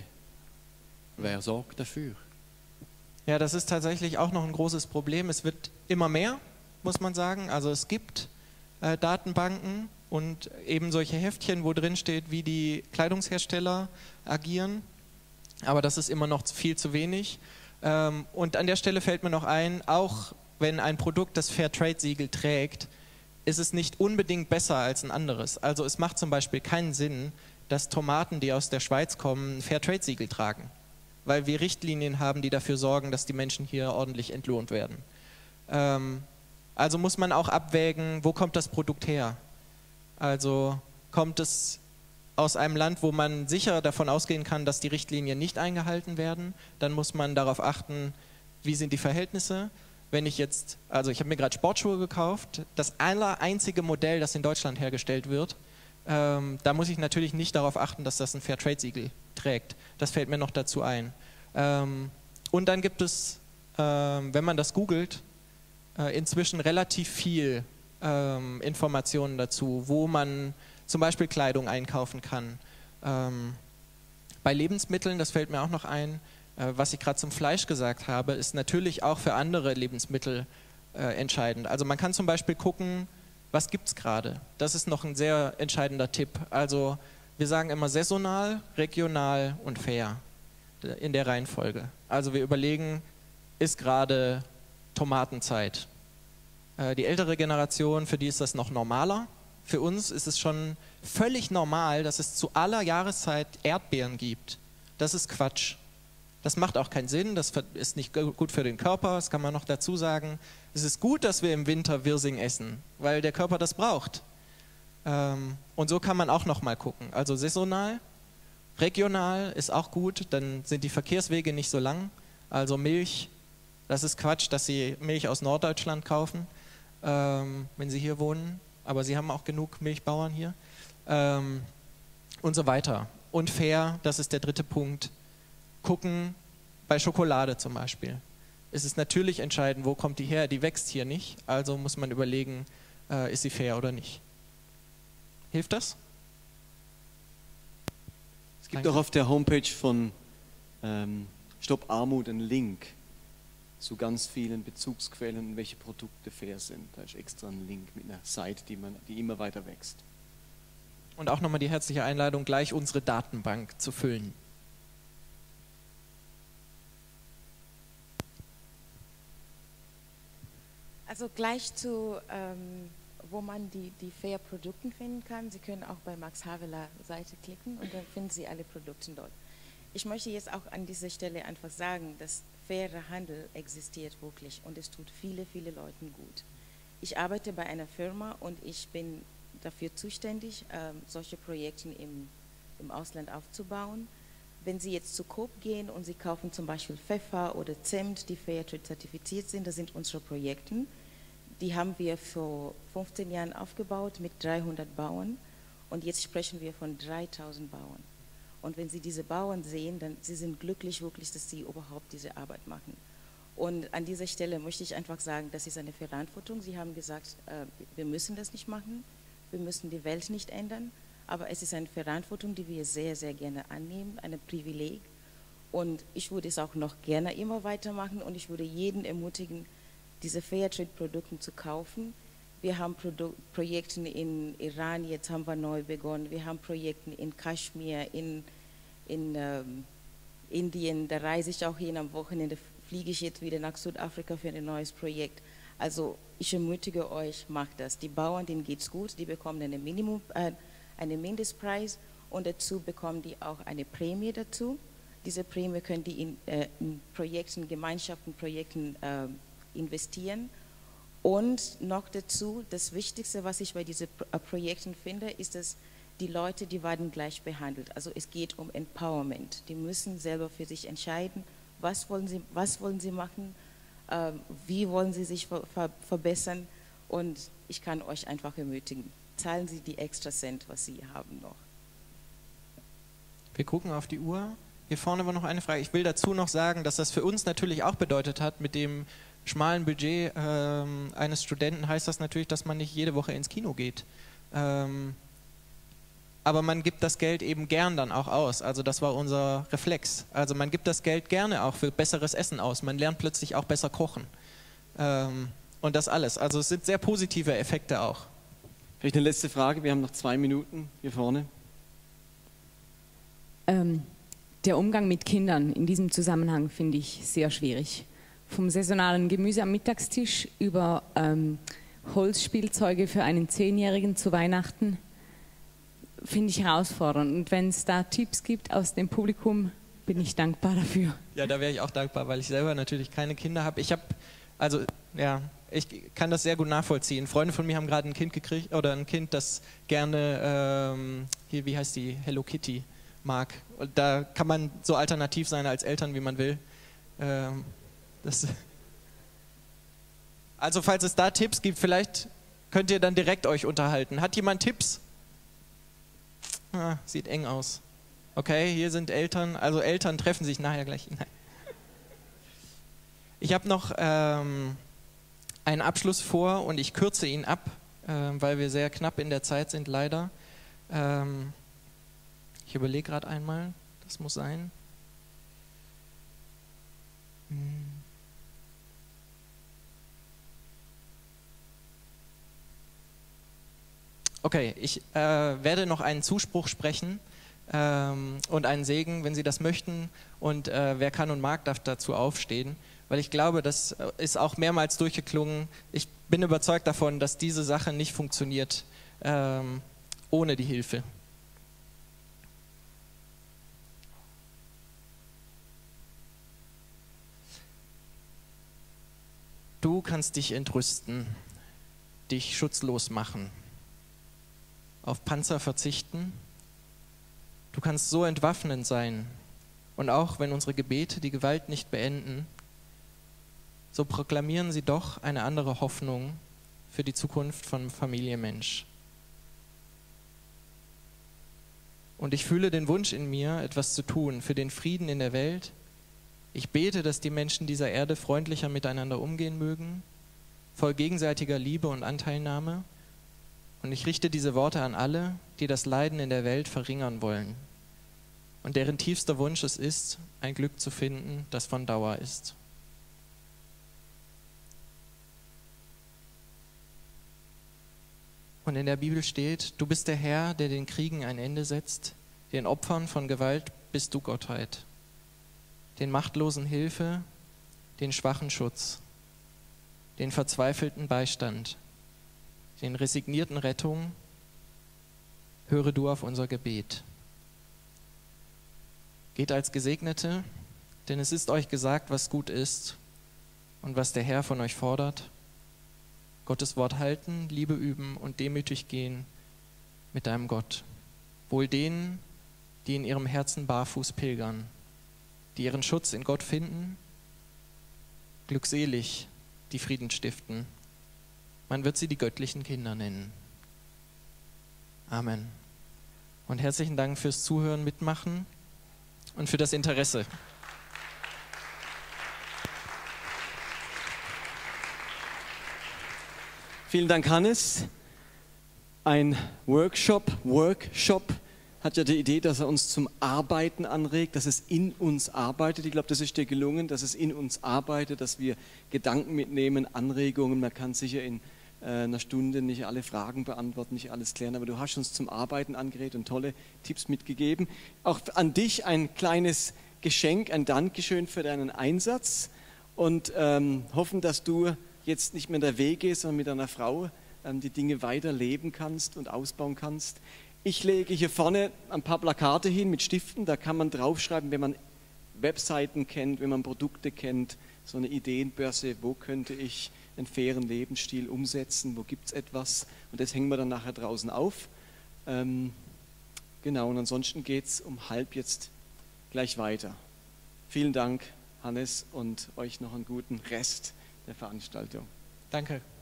Wer sorgt dafür? Ja, das ist tatsächlich auch noch ein großes Problem. Es wird immer mehr, muss man sagen. Also es gibt äh, Datenbanken und eben solche Heftchen, wo drin steht, wie die Kleidungshersteller agieren. Aber das ist immer noch viel zu wenig. Ähm, und an der Stelle fällt mir noch ein, auch wenn ein Produkt das Fairtrade-Siegel trägt, ist es nicht unbedingt besser als ein anderes. Also es macht zum Beispiel keinen Sinn, dass Tomaten, die aus der Schweiz kommen, ein Fairtrade-Siegel tragen. Weil wir Richtlinien haben, die dafür sorgen, dass die Menschen hier ordentlich entlohnt werden. Ähm, also muss man auch abwägen, wo kommt das Produkt her? Also kommt es aus einem Land, wo man sicher davon ausgehen kann, dass die Richtlinien nicht eingehalten werden, dann muss man darauf achten, wie sind die Verhältnisse. Wenn ich jetzt, also ich habe mir gerade Sportschuhe gekauft, das aller einzige Modell, das in Deutschland hergestellt wird, ähm, da muss ich natürlich nicht darauf achten, dass das ein Fairtrade-Siegel trägt. Das fällt mir noch dazu ein. Ähm, und dann gibt es, ähm, wenn man das googelt, äh, inzwischen relativ viel ähm, Informationen dazu, wo man zum Beispiel Kleidung einkaufen kann. Ähm, bei Lebensmitteln, das fällt mir auch noch ein, äh, was ich gerade zum Fleisch gesagt habe, ist natürlich auch für andere Lebensmittel äh, entscheidend. Also man kann zum Beispiel gucken, was gibt es gerade. Das ist noch ein sehr entscheidender Tipp. Also wir sagen immer saisonal, regional und fair in der Reihenfolge. Also wir überlegen, ist gerade Tomatenzeit. Äh, die ältere Generation, für die ist das noch normaler. Für uns ist es schon völlig normal, dass es zu aller Jahreszeit Erdbeeren gibt. Das ist Quatsch. Das macht auch keinen Sinn, das ist nicht gut für den Körper, das kann man noch dazu sagen. Es ist gut, dass wir im Winter Wirsing essen, weil der Körper das braucht. Ähm, und so kann man auch noch mal gucken. Also saisonal, regional ist auch gut, dann sind die Verkehrswege nicht so lang. Also Milch, das ist Quatsch, dass Sie Milch aus Norddeutschland kaufen, ähm, wenn Sie hier wohnen. Aber Sie haben auch genug Milchbauern hier. Ähm, und so weiter. Und fair, das ist der dritte Punkt. Gucken, bei Schokolade zum Beispiel. Es ist natürlich entscheidend, wo kommt die her? Die wächst hier nicht. Also muss man überlegen, äh, ist sie fair oder nicht. Hilft das? Es gibt auch auf der Homepage von ähm, Stopp Armut einen Link zu ganz vielen Bezugsquellen, welche Produkte fair sind. Da ist extra ein Link mit einer Seite, die, man, die immer weiter wächst. Und auch nochmal die herzliche Einladung, gleich unsere Datenbank zu füllen. Also gleich zu, ähm, wo man die, die fair Produkte finden kann. Sie können auch bei Max Havelaar Seite klicken und dann finden Sie alle Produkte dort. Ich möchte jetzt auch an dieser Stelle einfach sagen, dass fairer Handel existiert wirklich und es tut viele, viele Leuten gut. Ich arbeite bei einer Firma und ich bin dafür zuständig, ähm, solche Projekte im, im Ausland aufzubauen. wenn Sie jetzt zu Coop gehen und Sie kaufen zum Beispiel Pfeffer oder Zimt, die Fairtrade zertifiziert sind, das sind unsere Projekte. Die haben wir vor fünfzehn Jahren aufgebaut mit dreihundert Bauern und jetzt sprechen wir von dreitausend Bauern. Und wenn Sie diese Bauern sehen, dann sie sind glücklich wirklich, dass sie überhaupt diese Arbeit machen. Und an dieser Stelle möchte ich einfach sagen, das ist eine Verantwortung. Sie haben gesagt, äh, wir müssen das nicht machen, wir müssen die Welt nicht ändern, aber es ist eine Verantwortung, die wir sehr, sehr gerne annehmen, ein Privileg. Und ich würde es auch noch gerne immer weitermachen und ich würde jeden ermutigen, diese Fairtrade-Produkte zu kaufen. Wir haben Produ Projekte in Iran, jetzt haben wir neu begonnen. Wir haben Projekte in Kaschmir, in, in ähm, Indien. Da reise ich auch hin am Wochenende, fliege ich jetzt wieder nach Südafrika für ein neues Projekt. Also ich ermutige euch, macht das. Die Bauern, denen geht es gut, die bekommen eine Minimum, äh, einen Mindestpreis und dazu bekommen die auch eine Prämie dazu. Diese Prämie können die in, äh, in Projekten, Gemeinschaften, Projekten äh, investieren. Und noch dazu, das Wichtigste, was ich bei diesen Projekten finde, ist, dass die Leute, die werden gleich behandelt. Also es geht um Empowerment. Die müssen selber für sich entscheiden, was wollen sie, was wollen sie machen, äh, wie wollen sie sich ver ver verbessern. Und ich kann euch einfach ermutigen, zahlen Sie die extra Cent, was Sie haben noch. Wir gucken auf die Uhr. Hier vorne war noch eine Frage. Ich will dazu noch sagen, dass das für uns natürlich auch bedeutet hat, mit dem schmalen Budget ähm, eines Studenten heißt das natürlich, dass man nicht jede Woche ins Kino geht. Ähm, aber man gibt das Geld eben gern dann auch aus. Also das war unser Reflex. Also man gibt das Geld gerne auch für besseres Essen aus. Man lernt plötzlich auch besser kochen. Ähm, und das alles. Also es sind sehr positive Effekte auch. Vielleicht eine letzte Frage. Wir haben noch zwei Minuten hier vorne. Ähm, der Umgang mit Kindern in diesem Zusammenhang finde ich sehr schwierig. Vom saisonalen Gemüse am Mittagstisch über ähm, Holzspielzeuge für einen Zehnjährigen zu Weihnachten finde ich herausfordernd. Und wenn es da Tipps gibt aus dem Publikum, bin ich dankbar dafür. Ja, da wäre ich auch dankbar, weil ich selber natürlich keine Kinder habe. Ich habe, also ja, ich kann das sehr gut nachvollziehen. Freunde von mir haben gerade ein Kind gekriegt, oder ein Kind, das gerne, ähm, hier, wie heißt die, Hello Kitty mag. Und da kann man so alternativ sein als Eltern, wie man will. Ähm, das also falls es da Tipps gibt, vielleicht könnt ihr dann direkt euch unterhalten. Hat jemand Tipps? Ah, sieht eng aus. Okay, hier sind Eltern, also Eltern treffen sich nachher gleich. Nein. Ich habe noch ähm, einen Abschluss vor und ich kürze ihn ab, äh, weil wir sehr knapp in der Zeit sind, leider. Ähm, ich überlege gerade einmal, das muss sein. Hm. Okay, ich äh, werde noch einen Zuspruch sprechen ähm, und einen Segen, wenn Sie das möchten. Und äh, wer kann und mag, darf dazu aufstehen. Weil ich glaube, das ist auch mehrmals durchgeklungen. Ich bin überzeugt davon, dass diese Sache nicht funktioniert ähm, ohne die Hilfe. Du kannst dich entrüsten, dich schutzlos machen, auf Panzer verzichten. Du kannst so entwaffnend sein. Und auch wenn unsere Gebete die Gewalt nicht beenden, so proklamieren sie doch eine andere Hoffnung für die Zukunft von Familie Mensch. Und ich fühle den Wunsch in mir, etwas zu tun für den Frieden in der Welt. Ich bete, dass die Menschen dieser Erde freundlicher miteinander umgehen mögen, voll gegenseitiger Liebe und Anteilnahme. Und ich richte diese Worte an alle, die das Leiden in der Welt verringern wollen und deren tiefster Wunsch es ist, ein Glück zu finden, das von Dauer ist. Und in der Bibel steht, du bist der Herr, der den Kriegen ein Ende setzt, den Opfern von Gewalt bist du Gottheit, den Machtlosen Hilfe, den Schwachen Schutz, den Verzweifelten Beistand, den Resignierten Rettung, höre du auf unser Gebet. Geht als Gesegnete, denn es ist euch gesagt, was gut ist und was der Herr von euch fordert. Gottes Wort halten, Liebe üben und demütig gehen mit deinem Gott. Wohl denen, die in ihrem Herzen barfuß pilgern, die ihren Schutz in Gott finden, glückselig, die Frieden stiften. Man wird sie die göttlichen Kinder nennen. Amen. Und herzlichen Dank fürs Zuhören, Mitmachen und für das Interesse. Vielen Dank, Hannes. Ein Workshop, Workshop hat ja die Idee, dass er uns zum Arbeiten anregt, dass es in uns arbeitet. Ich glaube, das ist dir gelungen, dass es in uns arbeitet, dass wir Gedanken mitnehmen, Anregungen. Man kann sicher in äh, einer Stunde nicht alle Fragen beantworten, nicht alles klären, aber du hast uns zum Arbeiten angeregt und tolle Tipps mitgegeben. Auch an dich ein kleines Geschenk, ein Dankeschön für deinen Einsatz und ähm, hoffen, dass du jetzt nicht mehr der Weg gehst, sondern mit deiner Frau ähm, die Dinge weiterleben kannst und ausbauen kannst. Ich lege hier vorne ein paar Plakate hin mit Stiften, da kann man draufschreiben, wenn man Webseiten kennt, wenn man Produkte kennt, so eine Ideenbörse, wo könnte ich einen fairen Lebensstil umsetzen, wo gibt es etwas und das hängen wir dann nachher draußen auf. Ähm, genau, und ansonsten geht es um halb jetzt gleich weiter. Vielen Dank, Hannes, und euch noch einen guten Rest der Veranstaltung. Danke.